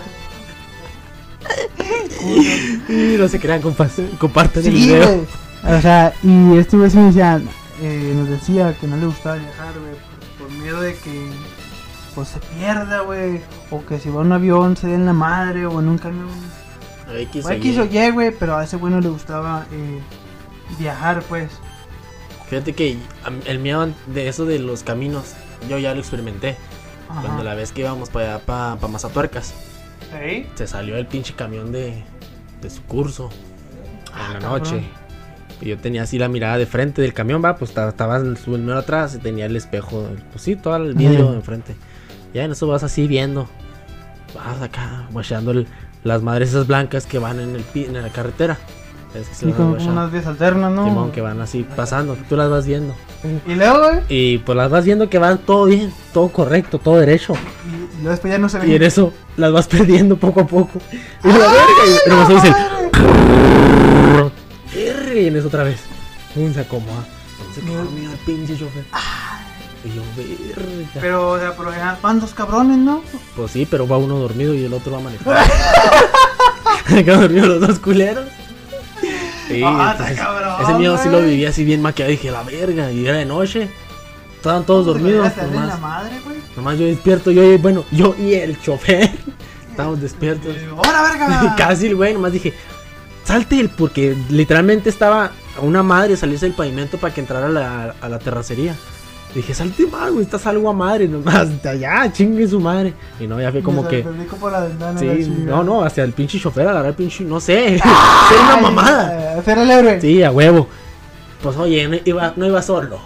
Y no se crean, compas- compartan el Sí, video. güey. O sea, y este güey sí me decía, eh, nos decía que no le gustaba viajar, güey, por, por miedo de que pues se pierda, güey, o que si va en un avión se den la madre, o en un camión. X O X o Y, güey, pero a ese güey no le gustaba eh, viajar, pues. Fíjate que a mí- el miedo de eso de los caminos, yo ya lo experimenté. Ajá. Cuando la vez que íbamos para allá, para pa Mazatuercas, ¿Sí? se salió el pinche camión de, de su curso Ah, en la cabrón. noche. Y yo tenía así la mirada de frente del camión, va, pues ta- estaba en su mero atrás y tenía el espejo, pues sí, todo el vidrio Ujú. enfrente. Ya en eso vas así viendo, vas acá, guachando el- las madres esas blancas que van en el pi- en la carretera. Es que se Sí, van como guachando. unas vías alternas, ¿no? Simón, que van así pasando, tú las vas viendo. Y luego, güey, Y pues las vas viendo que van todo bien, todo correcto, todo derecho. y, y luego después ya no se ve. Y en eso las vas perdiendo poco a poco. Y la verga, y pero me dice R y en eso otra vez. Pum, se acomoda. No se quedó dormido el pinche chofer. Y yo, verga. Pero, o sea, por lo general van dos cabrones, ¿no? Pues sí, pero va uno dormido y el otro va manejando. Se quedaron dormidos los dos culeros. Sí, Ah, entonces, está cabrón, ese miedo sí lo güey. viví así bien maquillado. Dije, la verga, y era de noche. Estaban todos dormidos. Te en la Nomás, madre, güey. nomás yo despierto, yo, y- bueno, yo y el chofer. Estábamos despiertos. Y digo, ¡hola, verga! Casi el güey, nomás dije, salte el, porque literalmente estaba a una madre salirse del pavimento para que entrara a la, a la terracería. Dije, salte más, güey, estás algo a madre, nomás, de allá, chingue su madre. Y no, ya fue como Me que, salpico por la ventana, la sí, chingada. no, no, hacia el pinche chofer, agarrar el pinche, no sé, era una Ay, mamada. eh, Hacer el héroe. Sí, a huevo. Pues oye, no iba, no iba solo.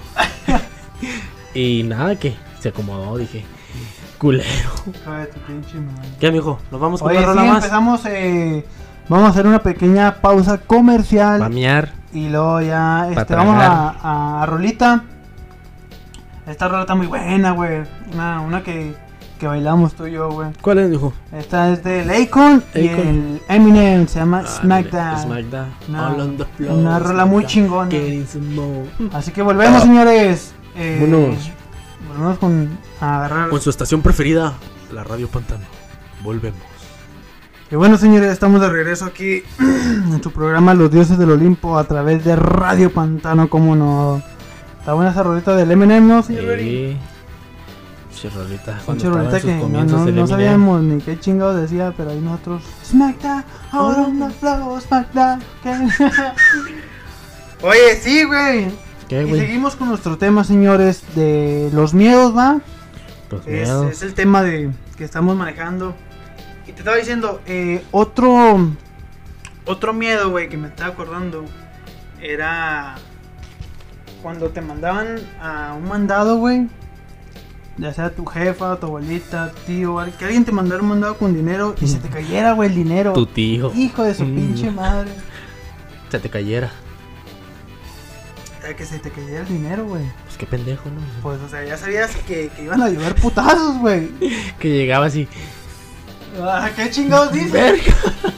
Y nada, que se acomodó, dije, culero. Hijo de tu pinche madre. ¿Qué, mijo? ¿Nos vamos con Oye, una sí, rola más? empezamos, eh, vamos a hacer una pequeña pausa comercial. Pa' miar. Y luego ya, este, tragar. vamos a, a, a rolita. Esta rola está muy buena, güey. Una, una que, que bailamos tú y yo, güey. ¿Cuál es, mijo? Esta es del Akon y Akon. el Eminem, se llama Ah, Smackdown. Smackdown. Una- All on the floor, una rola muy Smackdown. chingona. Getting some more. Así que volvemos, señores. Eh, Vámonos. Volvemos con a agarrar. Con su estación preferida, la Radio Pantano. Volvemos. Y bueno, señores, estamos de regreso aquí en su programa Los Dioses del Olimpo a través de Radio Pantano, como no. Está buena esa rolita del Eminem, ¿no, señor? Berry? Sí. Chirrolita. Un Cuando chirrolita estaba en que sus no, comienzos no, el no Eminem. sabíamos ni qué chingados decía, pero ahí nosotros. Smackdown, out on the floor, Smackdown. Oye, sí, güey. ¿Qué, Y güey? seguimos con nuestro tema, señores, de los miedos, ¿va? Los Es, miedos. es el tema de que estamos manejando. Y te estaba diciendo, eh, otro otro miedo, güey, que me estaba acordando era cuando te mandaban a un mandado, güey. Ya sea tu jefa, tu abuelita, tu tío, al- que alguien te mandara un mandado con dinero y se te cayera, güey, el dinero. Tu tío. Hijo de su Mm. pinche madre. Se te cayera. Eh, Que se te cayera el dinero, güey. Pues qué pendejo, ¿no? Pues, o sea, ya sabías que, que iban a llover putazos, güey. Que llegaba así. Ah, ¿qué chingados dices? Verga.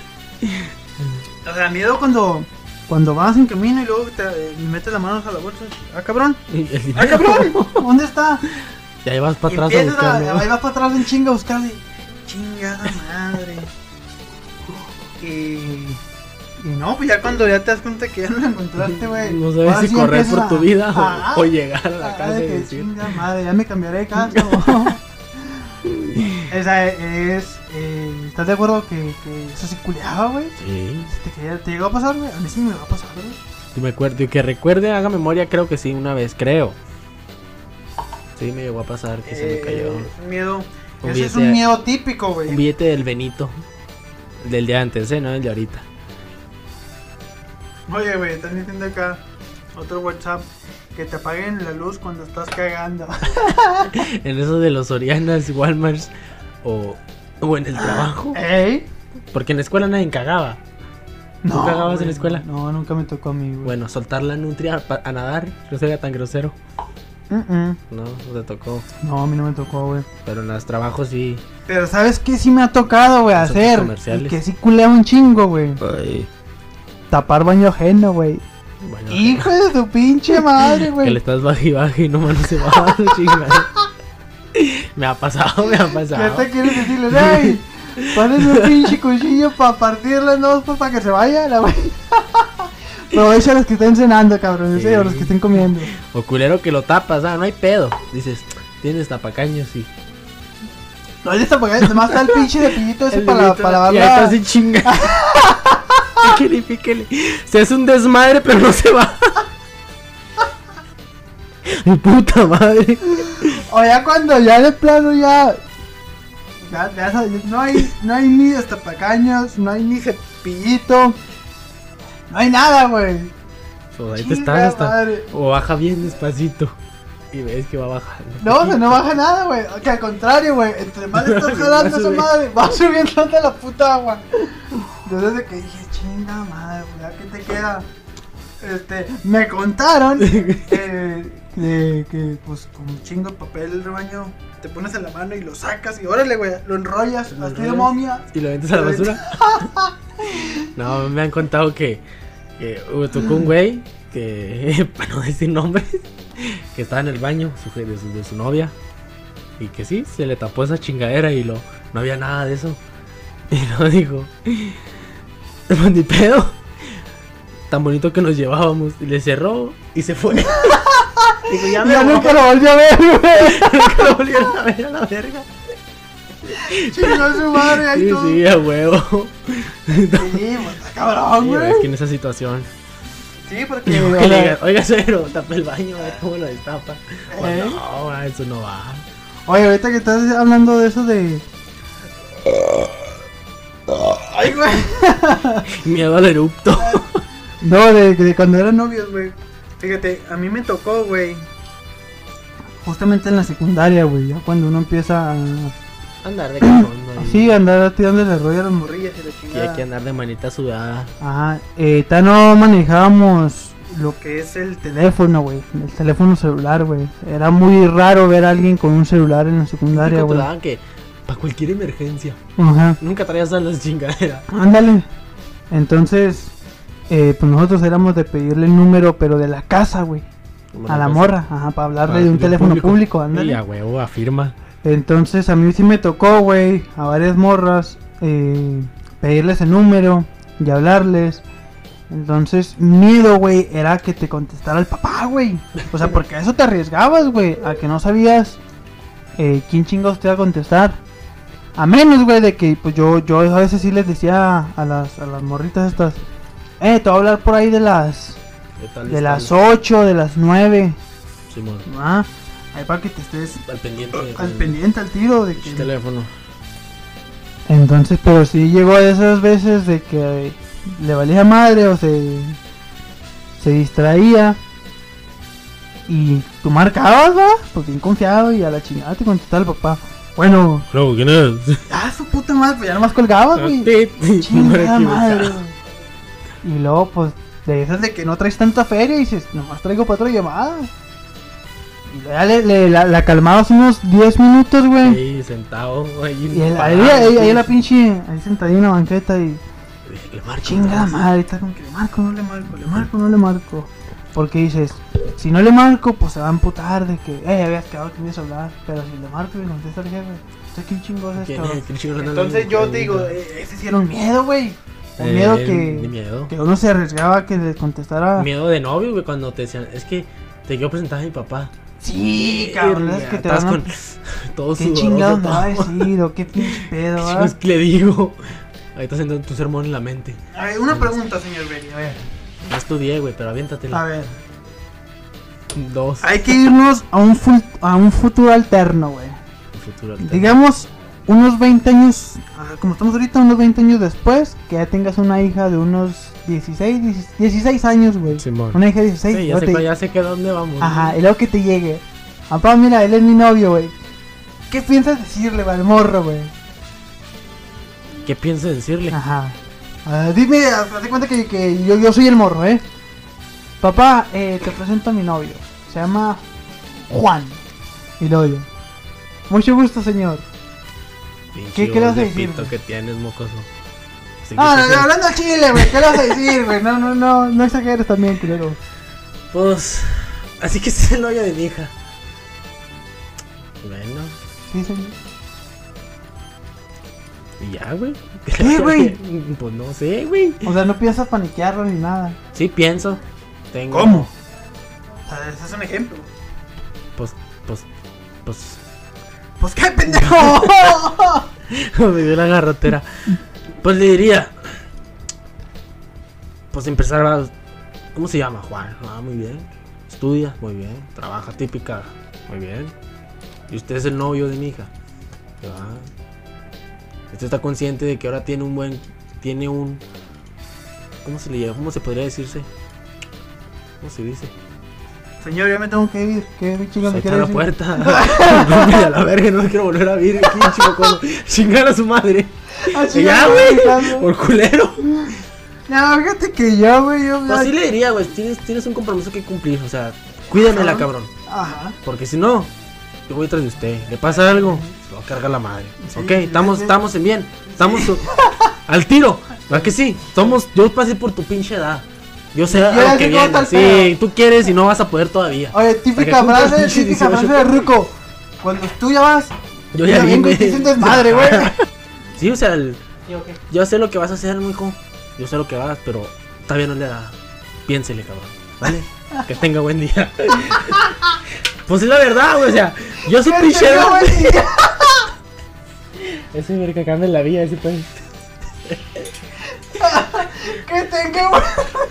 O sea, miedo cuando cuando vas en camino y luego te eh, metes las manos a la bolsa. Ah, cabrón. Y el Ah, dinero. cabrón. ¿Dónde está? Ya ibas para Y atrás a empiezas a, buscarlo. ahí vas para atrás en chinga a buscarle. Chingada madre. Y y no, pues ya cuando ya te das cuenta que ya no la encontraste, güey. No sabes ahora si sí correr empiezas por a- tu vida o- Ah, o, llegar a la ah, casa de y que decir. chinga madre, ya me cambiaré de casa. ¿no? Esa es, eh, ¿estás de acuerdo que, que eso se culeaba, güey? Sí. ¿Te, quería- ¿Te llegó a pasar, güey? A mí sí me va a pasar, güey. Yo me acuerdo, y que recuerde, haga memoria, creo que sí, una vez, creo. Sí, me llegó a pasar que se me Eh, cayó Es un miedo. Un Ese es billete- un miedo típico, un güey. billete del Benito. Del de antes, ¿eh? No el de ahorita. Oye, güey, están diciendo acá otro WhatsApp que te apaguen la luz cuando estás cagando. En eso de los Sorianas, Walmarts o, o en el trabajo. ¿Ey? Porque en la escuela nadie cagaba. ¿Tú cagabas en la escuela? No, nunca me tocó a mí, güey. Bueno, soltar la nutria pa- a nadar, no sería tan grosero. Mm-mm. No, no te tocó. No, a mí no me tocó, güey. Pero en los trabajos sí. Pero ¿sabes qué sí me ha tocado, güey, Los centros hacer? comerciales. Y que sí culea un chingo, güey. Ay, Tapar baño ajeno, güey. bueno, Hijo de tu pinche madre, que güey. le estás baja y baja y no no se va, chinga. Me ha pasado, me ha ¿Qué pasado. te quieres decirle? ¡Ey! Pones un pinche cuchillo para partirle, no, pues para que se vaya la güey. Aprovecha a los que estén cenando, cabrón. Sí. Sí, o los que estén comiendo. O culero que lo tapas, ah, no hay pedo. Dices, tienes tapacaños, sí. No, ya está pagando. Además está el pinche de pillito ese El para, dedito, para lavar y ahí está la... así chinga. Píquele, píquele. Se hace un desmadre, pero no se va. Mi puta madre. O ya cuando ya de plano ya... Ya, ya sabes, no hay, no hay ni destapacaños, no hay ni cepillito. No hay nada, güey. Pues ahí te Chinga estás hasta. madre. O baja bien despacito. Y ves que va bajando. No, o sea, no baja nada, güey. Que al contrario, güey. Entre más le estás jalando Va esa subiendo. madre, va subiendo de la puta agua. Entonces de que dije, chinga madre, güey, ¿a qué te queda? Este, me contaron eh, de que, pues, con un chingo de papel de baño, te pones en la mano y lo sacas y órale, güey, lo enrollas, Lo así de enrollas. momia. Y lo metes a la basura. No, me han contado que, que uh, tocó un güey que, para no decir nombres, que estaba en el baño su, de, su, de su novia. Y que sí, se le tapó esa chingadera y lo, no había nada de eso. Y lo dijo, pues ni pedo. Tan bonito que nos llevábamos. Y le cerró y se fue. Dijo, ya me Ya voy. nunca lo volví a ver, güey. Nunca lo volvieron a ver a la verga. Chingó a su madre ahí Sí, todo. sí, a huevo. Sí, pues, está cabrón, Sí, güey. es que en esa situación. Sí, porque, Que o le sea, digas, oiga, cero, tapé el baño, a ver cómo lo destapa. Pues ¿Eh? no, eso no va. oye, ahorita que estás hablando de eso de... Ay, güey. Miedo al erupto. No, de, de cuando eran novios, güey. Fíjate, a mí me tocó, güey. Justamente en la secundaria, güey. Ya cuando uno empieza a... Andar de cachondo. Así, andar tirándole el rollo a las morrillas y la Y chingada. hay que andar de manita sudada. Ajá, eh, ya no manejábamos lo que es el teléfono, güey. El teléfono celular, güey. Era muy raro ver a alguien con un celular en la secundaria, Típico te güey. daban que para cualquier emergencia. Ajá, Nunca traías a las chingaderas. ándale. Entonces, eh, pues nosotros éramos de pedirle el número, pero de la casa, güey. A la morra, ajá, para hablarle Para de un del teléfono público. público, Y ándale. a huevo, afirma. Entonces a mí sí me tocó, güey, a varias morras, eh, pedirles el número y hablarles. Entonces, miedo, güey, era que te contestara el papá, güey. O sea, porque a eso te arriesgabas, güey, a que no sabías eh, quién chingados te iba a contestar. A menos, güey, de que pues yo yo a veces sí les decía a las, a las morritas estas, eh, te voy a hablar por ahí de las ¿Qué tal de está las el- ocho, de las nueve. Simón, Ah, ahí para que te estés al pendiente. al del- pendiente al tiro de del que... teléfono. Entonces, pero sí llegó a esas veces de que le valía madre o se, se distraía. Y tú marcabas, ¿va? Pues bien confiado y a la chingada te contestaba el papá. Bueno, Luego, ¿quién es? ah, su puta madre, pues ya nomás colgabas, güey. Número Chingada equivocado. madre, güey. Y luego, pues, de esas de que no traes tanta feria y dices, nomás traigo para otra llamada. Y luego ya le, le- la, la calmabas unos diez minutos, güey. Ahí sentado, ahí. Y él, ahí, parado, ahí, ahí sí. la pinche, ahí sentadilla en la banqueta y... Le marco Chingada otra vez. madre, está como que le marco, no le marco, le marco, no le marco. Porque dices, si no le marco, pues se va a emputar de que, eh, habías quedado que me ibas a hablar. Pero si le marco y le contesta el jefe, ¿usted quién chingos es, ¿Quién cabrón? es? ¿Quién chingos es? Entonces yo te digo, eh, ese sí era un miedo, güey. Un Eh, miedo Ni que, miedo. que uno se arriesgaba a que le contestara. Miedo de novio, güey, cuando te decían, es que te quiero presentar a mi papá. Sí, cabrón, es que te Estás van a... con todo ¿Qué sudoroso, chingados me va a todo. decir o qué pinche pedo, ¿Qué va? chingados que le digo? Ahí estás haciendo tu sermón en la mente. A ver, una pregunta, señor Berry, a ver. No estudié, güey, pero A aviéntatela. ver, Dos. hay que irnos a un, fu- a un futuro alterno, güey. El futuro alterno. Digamos, unos veinte años, ah, como estamos ahorita, unos veinte años después, que ya tengas una hija de unos dieciséis, dieciséis años, güey. Simón. Una hija de dieciséis. Sí, ya luego sé, te- cuál- ya sé que a dónde vamos. Ajá, ¿no? y luego que te llegue. Papá, mira, él es mi novio, güey. ¿Qué piensas decirle, va, al morro, güey? ¿Qué piensas decirle? Ajá. Ah, dime, haz de cuenta que, que yo, yo soy el morro, ¿eh? Papá, eh, te presento a mi novio. Se llama Juan. Y luego yo. Mucho gusto, señor. Pinche ¿qué- qué le voz vas a de decir, pito güey? que tienes, mocoso. Así que Ah, sí no, se- no, hablando al chile, güey. ¿Qué le vas a decir, güey? No, no, no, no exageres también, culero. Pues, así que es el novio de mi hija. Bueno, Sí, señor. y ya, güey. ¿Qué, güey? Pues no sé, güey. O sea, no piensas paniquearlo ni nada. Sí pienso. Tengo... ¿Cómo? O sea, ese es un ejemplo. Pues, pues, pues... Pues qué pendejo. Me dio la garrotera. Pues le diría... Pues empezar a... ¿Cómo se llama? Juan. Ah, muy bien. Estudia, muy bien. Trabaja típica, muy bien. Y usted es el novio de mi hija. Ah. Usted está consciente de que ahora tiene un buen... Tiene un... ¿Cómo se le llama? ¿Cómo se podría decirse? ¿Cómo se dice? Señor, ya me tengo que ir. ¿Qué chingados me Suelta quiere la decir? puerta. No, a la verga, no me quiero volver a ver. Pinche mocoso. Chingar a su madre. Ah, Y ya, güey. Por culero. No, fíjate que yo, güey. Yo, Pues sí le diría, güey. Tienes, tienes un compromiso que cumplir. O sea, cuídamela, cabrón. Ajá. Porque si no, yo voy tras de usted. Le pasa algo, se va a cargar la madre. Sí, ok, estamos, sí. estamos en bien. Estamos uh, al tiro. ¿Verdad que sí? Somos, yo pasé por tu pinche edad. Yo sé a Yo ya lo que sé cómo está viene. el Sí, tú quieres y no vas a poder todavía. Oye, Hasta típica que cumplas frase, pinche típica frase dieciocho. de Ruco. Cuando tú ya vas, Yo ya vengo vine. y te hacen desmadre, güey. Sí, o sea, el- ¿Sí o qué? yo sé lo que vas a hacer, mijo. Yo sé lo que vas, pero todavía no le da. Piénsele, cabrón. ¿Vale? Que tenga buen día. Pues es la verdad, güey. O sea, yo soy Que pinche. tenga buen día. Ese es que cambia la vida, ese pues. Que tenga buen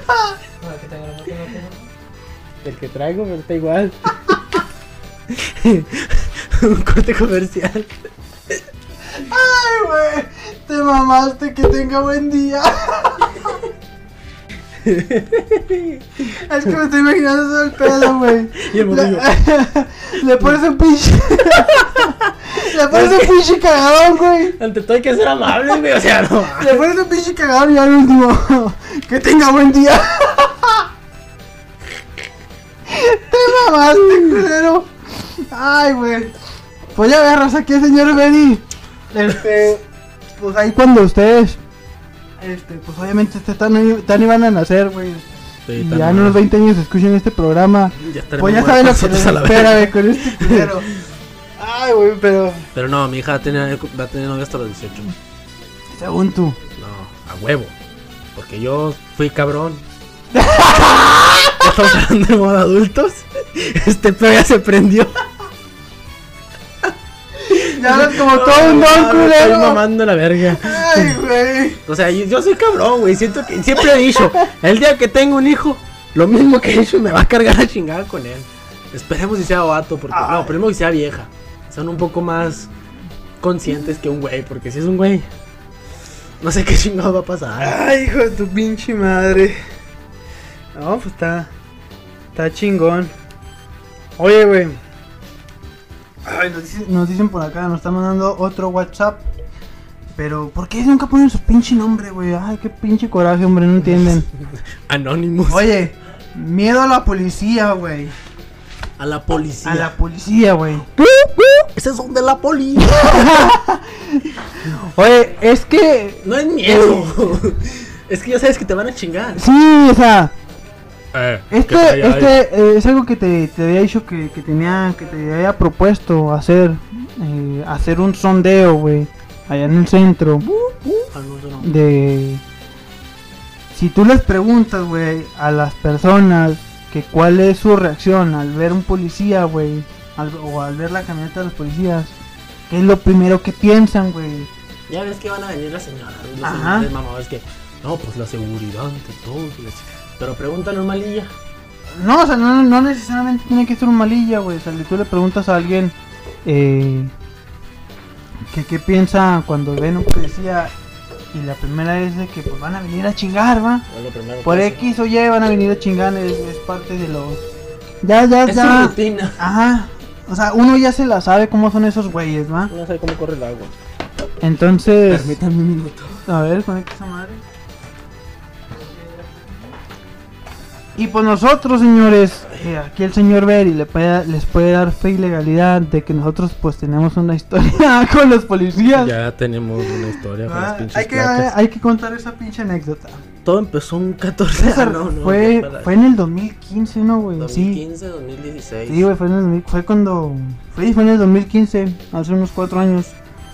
El que traigo, pero está igual. Un corte comercial. Ay, güey. Te mamaste, que tenga buen día. Es que me estoy imaginando todo el pedo, güey. Y el Le, morrillo. le pones un pinche. Le pones un pinche cagadón, güey. Ante todo hay que ser amable, güey. O sea, no. Le pones un pinche cagadón y al último. Que tenga buen día. Te mamaste, culero. Ay, güey. Pues ya agarras aquí, señor Benny. Este. Pues ahí cuando ustedes. Este, pues obviamente este tan, tan iban a nacer, güey. Sí, Y tan ya en mal. unos veinte años escuchen este programa. Ya estaremos Pues ya saben lo que muertos les a la espera, verga. güey, con este culero. Ay, güey, pero. Pero no, mi hija va a tener, va a tener novia hasta los dieciocho. Según tú. No, a huevo. Porque yo fui cabrón. Ya estamos hablando de modo adultos. Este pedo ya se prendió. Ya hablas como todo un don, Estoy culero. mamando la verga. Ay, güey. O sea, yo, yo soy cabrón, güey. Siento que siempre he dicho, el día que tengo un hijo, lo mismo que he hecho me va a cargar la chingada con él. Esperemos si sea vato, porque Ay. no, esperemos que sea vieja. Son un poco más conscientes que un güey, porque si es un güey, no sé qué chingado va a pasar. Ay, hijo de tu pinche madre. No, pues está. Está chingón. Oye, güey. Ay, nos dicen, nos dicen por acá, nos están mandando otro WhatsApp. Pero, ¿por qué nunca ponen su pinche nombre, güey? Ay, qué pinche coraje, hombre, no entienden. Anonymous. Oye, miedo a la policía, güey. A la policía. A la policía, güey. Esos son de la policía. Oye, es que. No es miedo. Es que ya sabes que te van a chingar. Sí, o sea. Eh, Este, este eh, es algo que te, te había dicho que, que tenía, que te había propuesto hacer, eh, hacer un sondeo, güey, allá en el centro, de, si tú les preguntas, güey, a las personas que cuál es su reacción al ver un policía, güey, al- o al ver la camioneta de los policías, qué es lo primero que piensan, güey. Ya ves que van a venir las señoras. Los Ajá. señores, mamá, es que no, pues la seguridad ante todo. y la ch- Pero pregúntale a un malilla. No, o sea, no, no necesariamente tiene que ser un malilla, güey. O sea, si tú le preguntas a alguien eh, que qué piensa cuando ven un policía y la primera es de que pues van a venir a chingar, va. Es lo primero Por que hace. X o Y van a venir a chingar, es, es parte de los... Ya, ya, Es su ya. rutina. Ajá. O sea, uno ya se la sabe cómo son esos güeyes, va. No sé cómo corre el agua. Entonces... Permítame un minuto. A ver, conecta esa madre. Y pues nosotros, señores, eh, aquí el señor Berry le puede, les puede dar fe y legalidad de que nosotros pues tenemos una historia con los policías. Ya tenemos una historia con las Ah, pinches hay, que, placas. hay que contar esa pinche anécdota. Todo empezó un catorce. Esa Ah, no, no, fue, espera. fue en el dos mil quince, ¿no, güey? dos mil Sí. quince, dos mil dieciséis. Sí, güey, fue, en el dos mil fue cuando... Fue, fue en el dos mil quince, hace unos cuatro años.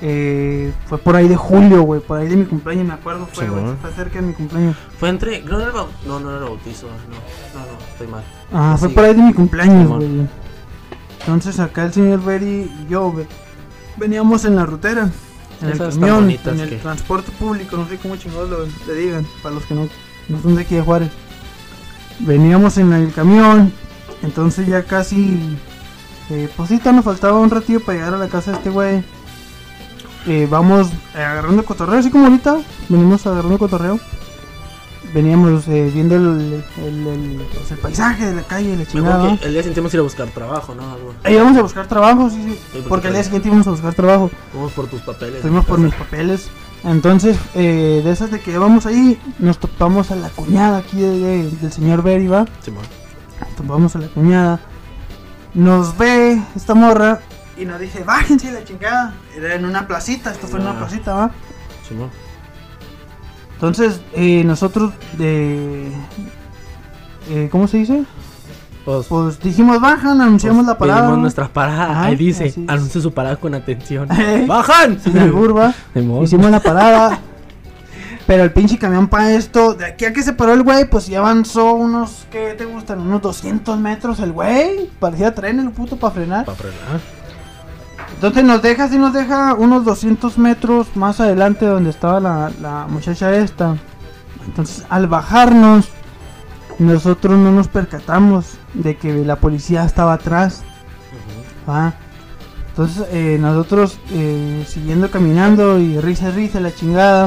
Eh, fue por ahí de julio, güey, por ahí de mi cumpleaños, me acuerdo, fue, Sí, güey, bueno. fue cerca de mi cumpleaños. Fue entre. No, no, era el bau- no, no era el bautizo. No, no, no, estoy mal. Ah, fue Sí. por ahí de mi cumpleaños, Simón. güey. Entonces acá el señor Berry y yo, güey, veníamos en la rutera, en el Esas tan camión, bonitas en el que- transporte público, no sé cómo chingados lo, le digan, para los que no, no son de aquí de Juárez. Veníamos en el camión, entonces ya casi, eh, pues sí, todavía nos faltaba un ratillo para llegar a la casa de este güey. Eh, vamos eh, agarrando cotorreo, así como ahorita, venimos agarrando cotorreo. Veníamos eh, viendo el, el, el, pues, el paisaje de la calle, la Me chingada. acuerdo que el día sentimos ir a buscar trabajo, ¿no? Algo. Ahí íbamos a buscar trabajo, sí, sí. porque Porque al día traes- siguiente íbamos a buscar trabajo. Fuimos por tus papeles. Fuimos por mis papeles. Entonces, eh, de esas de que íbamos ahí, nos topamos a la cuñada aquí de- de- del señor Berry, ¿va? Simón. Topamos a la cuñada. Nos ve esta morra y nos dice, bájense la chingada. Era en una placita, esto fue en una Ah. placita, ¿va? Simón. Entonces, eh, nosotros de... eh, ¿cómo se dice? Pues, Pues dijimos, bajan, anunciamos pues, la parada. pedimos ¿no? nuestra parada. Ajá, Ahí dice, así es. anuncie su parada con atención. Eh. ¡Bajan! Sin albur, ¿va? Simón. Hicimos la parada. Pero el pinche camión para esto, de aquí a que se paró el güey, pues ya avanzó unos, ¿qué te gustan? Unos doscientos metros el güey. Parecía tren el puto para frenar. Para frenar. Entonces nos deja, sí nos deja unos doscientos metros más adelante donde estaba la, la muchacha esta. Entonces al bajarnos, nosotros no nos percatamos de que la policía estaba atrás. ¿Va? Entonces eh, nosotros eh, siguiendo caminando y risa risa la chingada.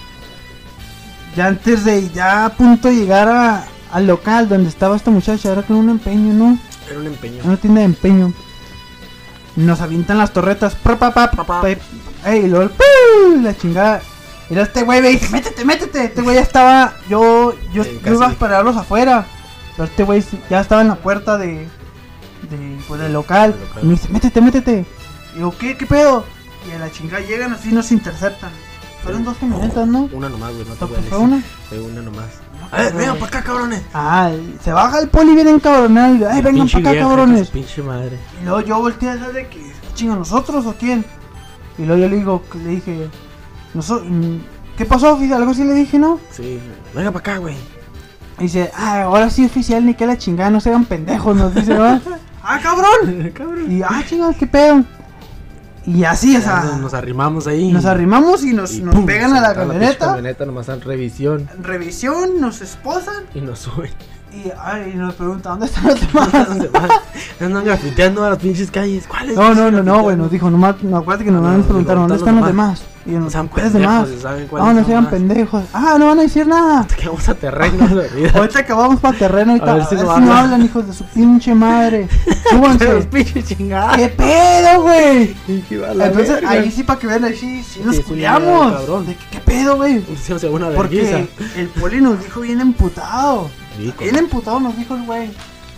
Ya antes de ya a punto de llegar a, al local donde estaba esta muchacha, era con un empeño, ¿no? Era un empeño. Una tienda de empeño. Nos avientan las torretas. Pa, pa, pa, pa, Pa, pa. pa, ey, y luego el ¡pum! La chingada. Era este güey, me dice, métete, métete. Este güey ya estaba. Yo, yo, Sí, yo iba a casi. esperarlos afuera. Pero este güey ya estaba en la puerta de. de pues, del local. Del local. Y me dice, métete, métete. Y yo, ¿qué, qué pedo? Y a la chingada llegan así, nos interceptan. Fueron dos camionetas, ¿no? Una nomás, güey, no te voy a ¿Fue decir. una? Fue una nomás. No, A ver, güey. vengan para acá, cabrones. Ah, se baja el poli bien encabronado y dice, ay, vengan Pinche para acá, vieja, cabrones. su Pinche madre. Y luego yo volteé a de que chingan nosotros o quién. Y luego yo le digo, le dije, "Noso- mm, ¿qué pasó, oficial? Algo así le dije, ¿no? Sí, venga para acá, güey. Y dice, ah, ahora sí, oficial, ni que la chingada, no se hagan pendejos, nos dice, ¿no? Ah, cabrón. Cabrón. Y ah, chingada, qué pedo. Y así, o sea, Nos, nos arrimamos ahí. nos arrimamos y nos, Y nos pum, pegan a la se pinche camioneta. camioneta nomás en revisión. Revisión, nos esposan Y nos suben. y, ay, y nos preguntan, ¿dónde están los demás? ¿Dónde van? Andan grafiteando a las pinches calles. ¿Cuáles? No, no, no, no, güey, nos dijo, nomás, no, acuérdate que nos No, van a nos preguntar, ¿dónde dijo, están los "¿Dónde demás? Y nos Sean ¿cuáles pendejos, demás? ¿saben cuáles No, no son sean más?" pendejos. Ah, no van a decir nada. Que vamos a terreno, se olvida. Ahorita acabamos para terreno, ahorita, A a ver ver si si, no no hablan. hablan, hijos de su pinche madre. Pero los Súbanse. pinches chingadas. ¿Qué pedo, güey? Pinche va la Entonces, verga. ahí sí, para que vean, ahí sí, sí nos Sí, sí, culiamos. cabrón. De que, ¿qué pedo, güey? Hicimos alguna Porque vergüenza. el poli nos dijo bien emputado. Sí, como- Bien emputado nos dijo el güey.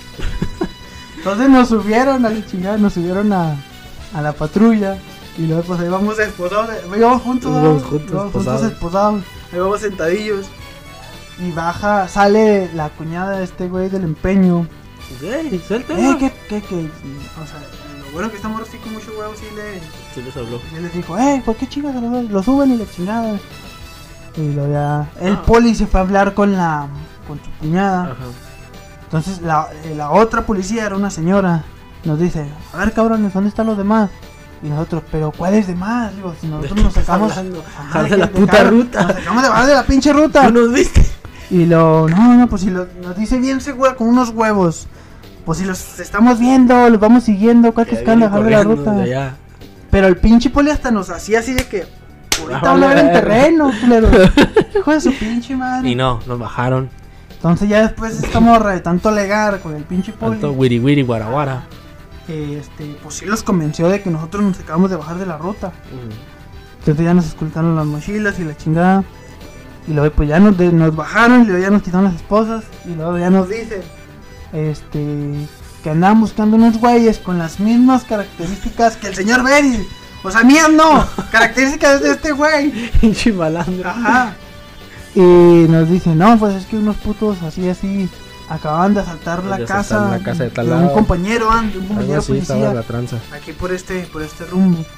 Entonces nos subieron a la chingada, nos subieron a, a la patrulla. Y luego pues ahí vamos esposados, ahí vamos juntos, ¿no? Vamos juntos, Vamos juntos esposados. esposados, ahí vamos sentadillos. Y baja, sale la cuñada de este güey del empeño. Ey, suéltalo. Eh, que, que, que, o sea, lo bueno que estamos así con mucho huevo, sí le, Sí les habló. sí les dijo, eh, ¿por qué chingas lo, lo suben y la chingada? Y lo ya, el Ah. poli se fue a hablar con la, con su cuñada. Ajá. Entonces la, eh, la otra policía era una señora. Nos dice, a ver cabrones, ¿dónde están los demás? Y nosotros, pero ¿cuáles demás? Digo, si nosotros qué nos estás sacamos hablando? Ajá, Sal de que la te puta cagan, ruta. Nos sacamos de bajar de la pinche ruta. ¿Tú nos viste? Y lo, no, no, pues si lo, nos dice bien segura con unos huevos. Pues si los estamos viendo, los vamos siguiendo, ¿cuál es que han de bajar de la ruta? De allá. Pero el pinche poli hasta nos hacía así de que ahorita Ah, van a ver en vale. terreno, culero. Hijo de su pinche madre. Y no, nos bajaron. Entonces ya después esta morra de tanto alegar con el pinche poli. Tanto wiri wiri guaraguara. eh, este, pues sí los convenció de que nosotros nos acabamos de bajar de la ruta. Mm. Entonces ya nos escultaron las mochilas y la chingada. Y luego pues ya nos, de- nos bajaron y luego ya nos quitaron las esposas. Y luego ya nos dicen este, que andaban buscando unos güeyes con las mismas características que el señor Berry. O sea, mías no, características de este güey. Pinche malandro. Ajá. Y nos dicen, no, pues es que unos putos así, así, acaban de asaltar la De casa, asaltar la casa de tal un lado. compañero, ah, de un Algo compañero así estaba policía, la tranza. aquí por este, por este rumbo.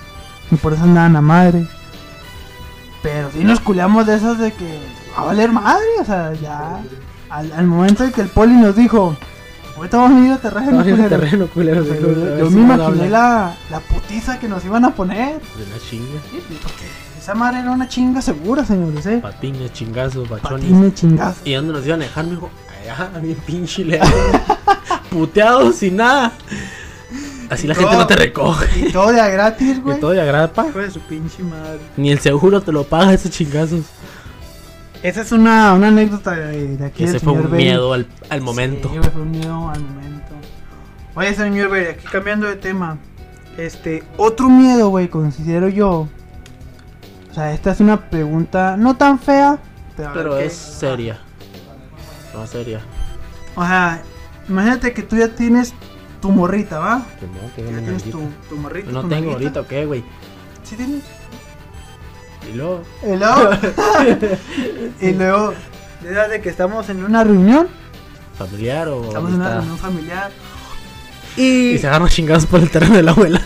Y por eso andaban a madre. Pero sí nos culeamos de esas de que va a valer madre, o sea, ya. Al, al momento de que el poli nos dijo, ahorita vamos a ir a terreno, Vamos a ir a culero. terreno, culero. Yo, sí, yo- a ver yo si me no imaginé hablan. la, la putiza que nos iban a poner. De una chinga. Porque esa madre era una chinga segura, señores, eh. Patines, chingazos, bachones. Patines chingazos. ¿Y dónde nos iban a dejar, mijo? Allá, bien pinche leal. Puteados sin nada. Así la Y gente todo- no te recoge. Y todo de a gratis, güey. Y todo de agrapa. Hijo de su pinche madre. Ni el seguro te lo paga esos chingazos. Esa es una, una anécdota de, de aquí Ese del fue señor un Berry. miedo al, al momento. Sí, güey, fue un miedo al momento. Oye, señor Berry, aquí cambiando de tema. Este, otro miedo, güey, considero yo. O sea, esta es una pregunta no tan fea, pero, a ver Pero qué- es seria. No, seria. O sea, imagínate que tú ya tienes tu morrita, ¿va? Que no, que Ya no, tienes tu, tu morrita. no tu tengo nalguita. ahorita, ¿o qué, güey? Sí tienes. Y luego, Y luego, y luego, de que estamos en una reunión, familiar o estamos en una amistad. reunión familiar. Y, Y se agarran chingados por el terreno de la abuela.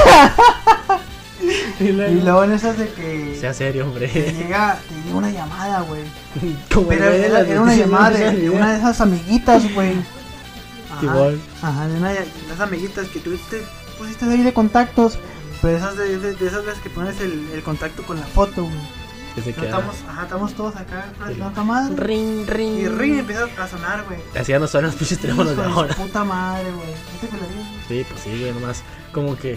y y luego en esas de que Sea serio, te hombre. llega, te llega una llamada, güey. Como Pero el güey de era, las era una noticias, llamada no de, sé, de ni una de idea. esas amiguitas, güey. Ajá, Igual. ajá, de una de esas amiguitas que tú te pusiste ahí de contactos. Pero esas de, de, de esas veces que pones el, el contacto con la foto, güey. Que se No, queda. estamos, ajá, estamos todos acá Sí. platicando a madre. Ring, ring. Y ring empieza a sonar, güey. Así ya no suenan los pinches teléfonos Hijo de de su ahora. puta madre, güey. ¿No te cularías? Sí, pues sí, güey, nomás. Como que.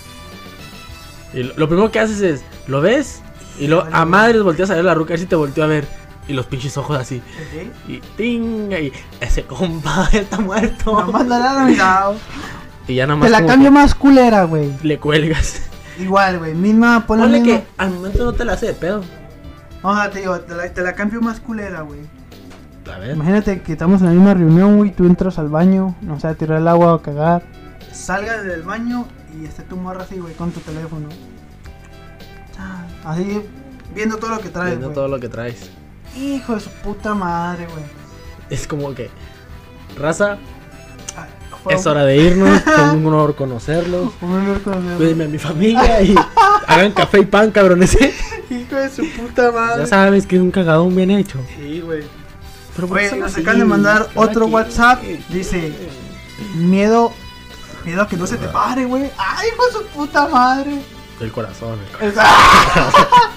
Y lo, lo primero que haces es, ¿lo ves? Y luego Vale, a güey. madres volteas a ver la ruca, a ver si te volteó a ver. Y los pinches ojos así. ¿Sí? Y ting, y ese compa ya está muerto. Nomás la la mirado. Y ya nada más Te la como cambio que más culera, güey. le cuelgas. Igual, güey. Misma, ponle Ponle misma. que al momento no te la hace de pedo. O sea, te digo, te la, te la cambio más culera, güey. A ver. Imagínate que estamos en la misma reunión, güey. Tú entras al baño, no sé, a tirar el agua o a cagar. Salgas del baño y esté tu morra así, güey, con tu teléfono. Ah, Así, viendo todo lo que traes, Viendo güey. todo lo que traes. Hijo de su puta madre, güey. Es como que. Raza, Ah, fue es un- hora de irnos. Fue un honor conocerlos. un honor conocerlo. Cuídenme a mi familia y hagan café y pan, cabrones. ¿eh? Hijo de su puta madre. Ya sabes que es un cagadón bien hecho. Sí, güey. Pero ¿por qué Oye, son nos así? acaban de mandar Cada otro quien. WhatsApp. Dice: Miedo. Miedo a que no se te pare, güey. Ay, hijo de su puta madre. El corazón. el corazón. Es-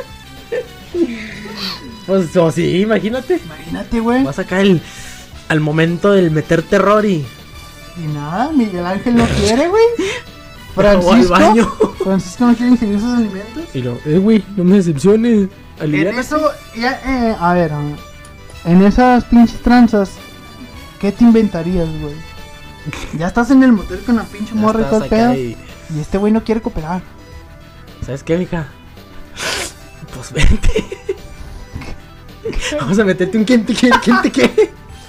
Pues o sí, imagínate. Imagínate, güey. Vas acá el, al momento del meter terror y. Y nada, Miguel Ángel no quiere, güey. O al Francisco. baño. Francisco no quiere ingerir sus alimentos. Y lo, eh, güey, no me decepciones. En Aliviánate. eso, ya, eh, a ver, ah, en esas pinches tranzas, ¿qué te inventarías, güey? Ya estás en el motel con la pinche Ya morra y todo estás el acá pedo. y- Y este güey no quiere cooperar. ¿Sabes qué, mija? Pues vente. Vamos a meterte un quién te quiere, quién te quiere.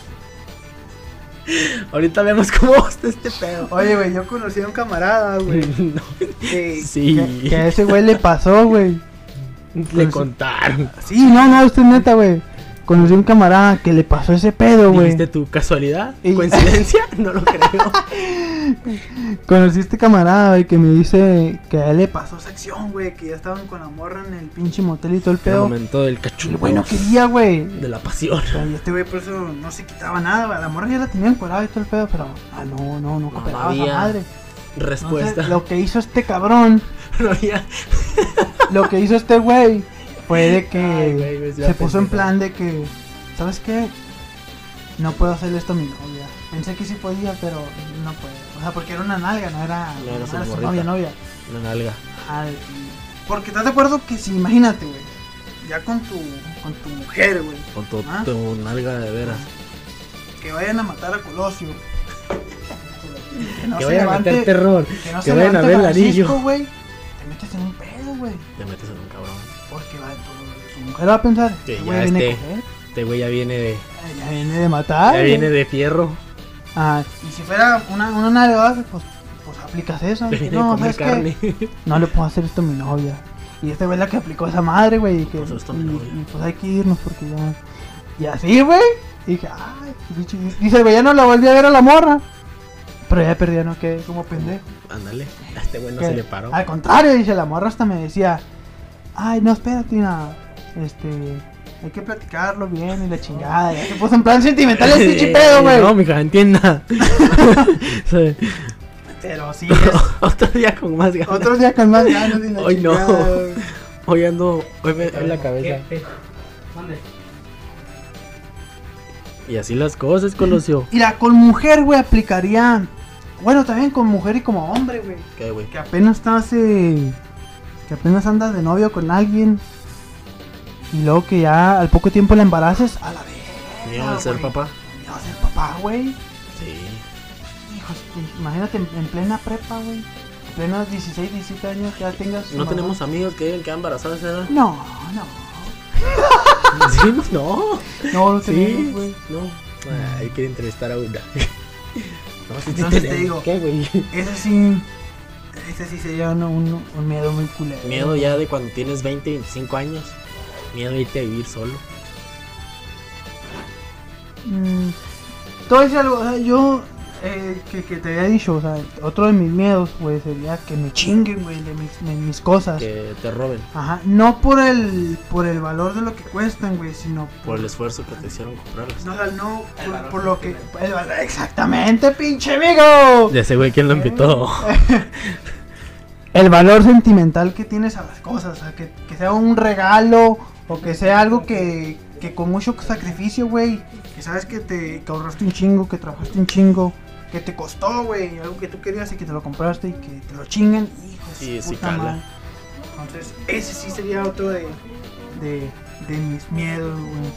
Ahorita vemos cómo está este pedo. Oye, güey, yo conocí a un camarada, güey. No, que- Sí. Que, que a ese güey le pasó, güey. le contaron. Sí, no, no, usted es neta, güey. Conocí a un camarada que le pasó ese pedo, güey. ¿Dijiste tu casualidad? Y- ¿Coincidencia? No lo creo. Conocí a este camarada, güey, que me dice que a él le pasó esa acción, güey. Que ya estaban con la morra en el pinche motel y todo el El pedo. momento del Y el cachudo. güey no quería, güey. De la pasión. O sea, y este güey por eso no se quitaba nada, güey. La morra ya la tenía encuadrada y todo el pedo, pero... Ah, no, no, no cooperaba esa había madre. Respuesta. Entonces, lo que hizo este cabrón, No había. lo que hizo este güey, fue de que Ay, güey, güey, sí la se puso en pensé, plan de que... ¿Sabes qué? No puedo hacerle esto a mi novia. Pensé que sí podía, pero no puedo. O sea, porque era una nalga, no era, No era no su era su morrita. novia, novia. Una nalga. Ajá, y- porque estás de acuerdo que si, imagínate, güey, ya con tu, con tu mujer, güey, Con tu, ¿Ah? tu nalga de veras. que vayan a matar a Colosio. Que no Que se vayan a levante, meter terror. que no que se vayan a levante ver el Francisco, anillo. güey. Te metes en un pedo, güey. Te metes en un cabrón. Porque va, tu, tu mujer va a pensar, Que este ya güey viene a este- coger, Este güey ya viene de. ya viene de matar. Ya güey. viene de fierro. Ah, y si fuera una, una nalga, pues, pues aplicas eso. Ya viene No, de comer ¿sabes qué? carne. No le puedo hacer esto a mi novia. Y este güey es la que aplicó esa madre, güey. Y, que- Pues esto a y, mi novia. y, pues hay que irnos porque ya. Y así, güey. Y dije, ay, bicho. Y dice, güey, ya no la volví a ver a la morra. Pero ya perdía, ¿no? Que como pendejo. Ándale, a este güey no Que, se le paró. Al contrario, dice, la morra hasta me decía, ay, no, espérate, nada, este, hay que platicarlo bien y la chingada. Ya se puso en plan sentimental el pinche pedo, güey. No, mija, entienda. Sí. Pero sí, es Otro día con más ganas. otro día con más ganas y la Hoy no. chingada, güey. Hoy ando, hoy me duele la cabeza. ¿Qué? ¿Dónde? Y así las cosas, conoció. Mira, con mujer, güey, aplicaría, bueno, también con mujer y como hombre, güey. ¿Qué, güey? Que apenas estás, eh, que apenas andas de novio con alguien y luego que ya al poco tiempo la embaraces, a la vez. Miedo al ser papá. Miedo a ser papá, güey. Sí. Hijos, imagínate en, en plena prepa, güey. En plenos dieciséis, diecisiete años que ya tengas. ¿No tenemos amigos que digan que han embarazado a esa edad? No, no. Sí, no. No, no Sí, tenemos, güey. no. Ah, hay que entrevistar a una. No, sí, sí Entonces te tenemos. digo. ¿Qué, güey? Ese sí. Ese sí sería un, un, un miedo muy culero. Miedo ya de cuando tienes veinte, veinticinco años. Miedo de irte a vivir solo. Mm, todo eso algo, o sea, yo eh, que, que te había dicho, o sea, otro de mis miedos, güey, sería que me chinguen, güey, de mis, de mis cosas. Que te roben Ajá, no por el por el valor de lo que cuestan, güey, sino por el esfuerzo que te hicieron comprarlas. no, o sea, no por, por lo que el valor- exactamente, pinche amigo. De ese güey, ¿quién lo invitó? El valor sentimental que tienes a las cosas, o sea, que, que sea un regalo o que sea algo que, que con mucho sacrificio, güey, que sabes que te que ahorraste un chingo, que trabajaste un chingo, que te costó, güey, algo que tú querías y que te lo compraste y que te lo chingan, hijo de Sí, su sí puta cala. madre. Entonces, ese sí sería otro de, de, de mis miedos, güey.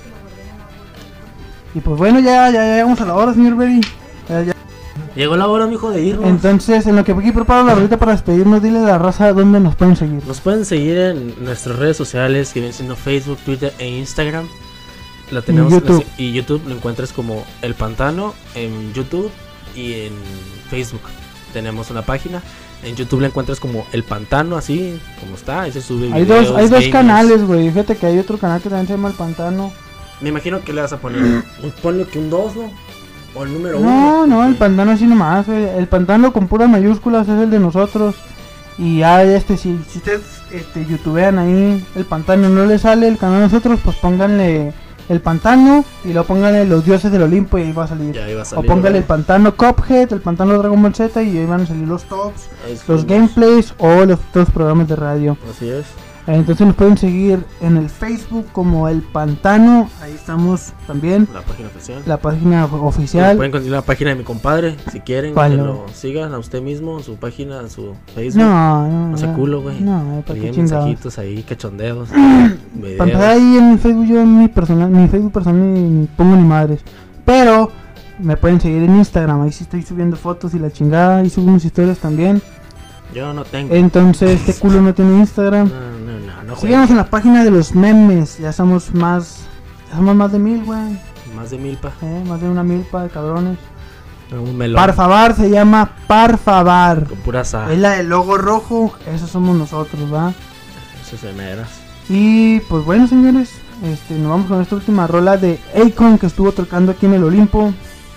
Y pues bueno, ya, ya, ya llegamos a la hora, señor Berry. Ya, ya. Llegó la hora, mijo, de irnos. Entonces, en lo que aquí preparo la rolita para despedirnos, dile a la raza dónde nos pueden seguir. Nos pueden seguir en nuestras redes sociales que vienen siendo Facebook, Twitter e Instagram. La tenemos Y YouTube. y YouTube lo encuentras como El Pantano en YouTube y en Facebook. Tenemos una página. En YouTube la encuentras como El Pantano, así como está. Ahí se sube Hay videos, dos, hay dos gamers. canales, güey. Fíjate que hay otro canal que también se llama El Pantano. Me imagino que le vas a poner un, ponle que un dos, ¿no? O el número uno. No, no, el porque- Pantano así nomás, güey. El Pantano con puras mayúsculas es el de nosotros. Y ya este, si, si ustedes este, youtubean ahí El Pantano no le sale el canal de nosotros, pues pónganle El Pantano y luego pónganle Los Dioses del Olimpo y ahí va a salir. Ya iba a O salir. póngale El ¿verdad? Pantano Cuphead, El Pantano Dragon Ball Z y ahí van a salir los tops, Ahí los estamos. gameplays o los otros programas de radio. Así es. Entonces nos pueden seguir en el Facebook como El Pantano, ahí estamos también, La página oficial. la página oficial. Pueden conseguir la página de mi compadre si quieren ¿Cuál? que lo sigan a usted mismo, en su página, en su Facebook. No, no, No sea culo, güey. No, para qué Envíen chingados. mensajitos ahí, cachondeos. Para videos. empezar ahí en mi Facebook, yo en mi personal, mi Facebook personal ni, ni pongo ni madres. Pero me pueden seguir en Instagram, ahí sí estoy subiendo fotos y la chingada, y subo unas historias también. Yo no tengo. Entonces este culo no tiene Instagram. No, no, no, no Síganos juego. en la página de los memes, ya somos más, ya somos más de mil, güey. Más de milpa. Eh, más de una milpa de cabrones. Un melón. Parfabar se llama Parfabar. Con pura sa. Es la del logo rojo, esos somos nosotros, ¿va? Esas semeras. Y pues bueno, señores, este, nos vamos con esta última rola de Akon que estuvo tocando aquí en el Olimpo.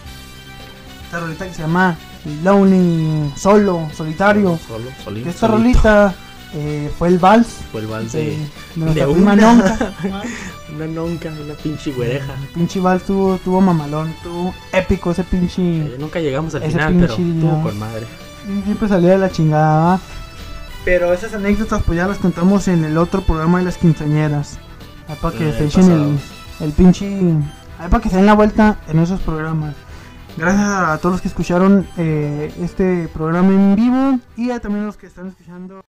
Esta rolita que se llama Lonely, solo, solitario. Solo, solito. Que esta rolita eh, fue el vals Fue el vals de, de, de nuestra de prima una. Nonca. Una nonca, una pinche güereja. El pinche vals tuvo, tuvo mamalón, tuvo épico ese pinche. Eh, nunca llegamos al Ese final, pero pinche estuvo día. con madre. Y siempre salía de la chingada, ¿va? Pero esas anécdotas pues ya las contamos en el otro programa de las quinceañeras. Ahí para que Eh, se echen pasado. el, el pinche... Ahí para que se den la vuelta en esos programas. Gracias a todos los que escucharon eh, este programa en vivo y a también los que están escuchando...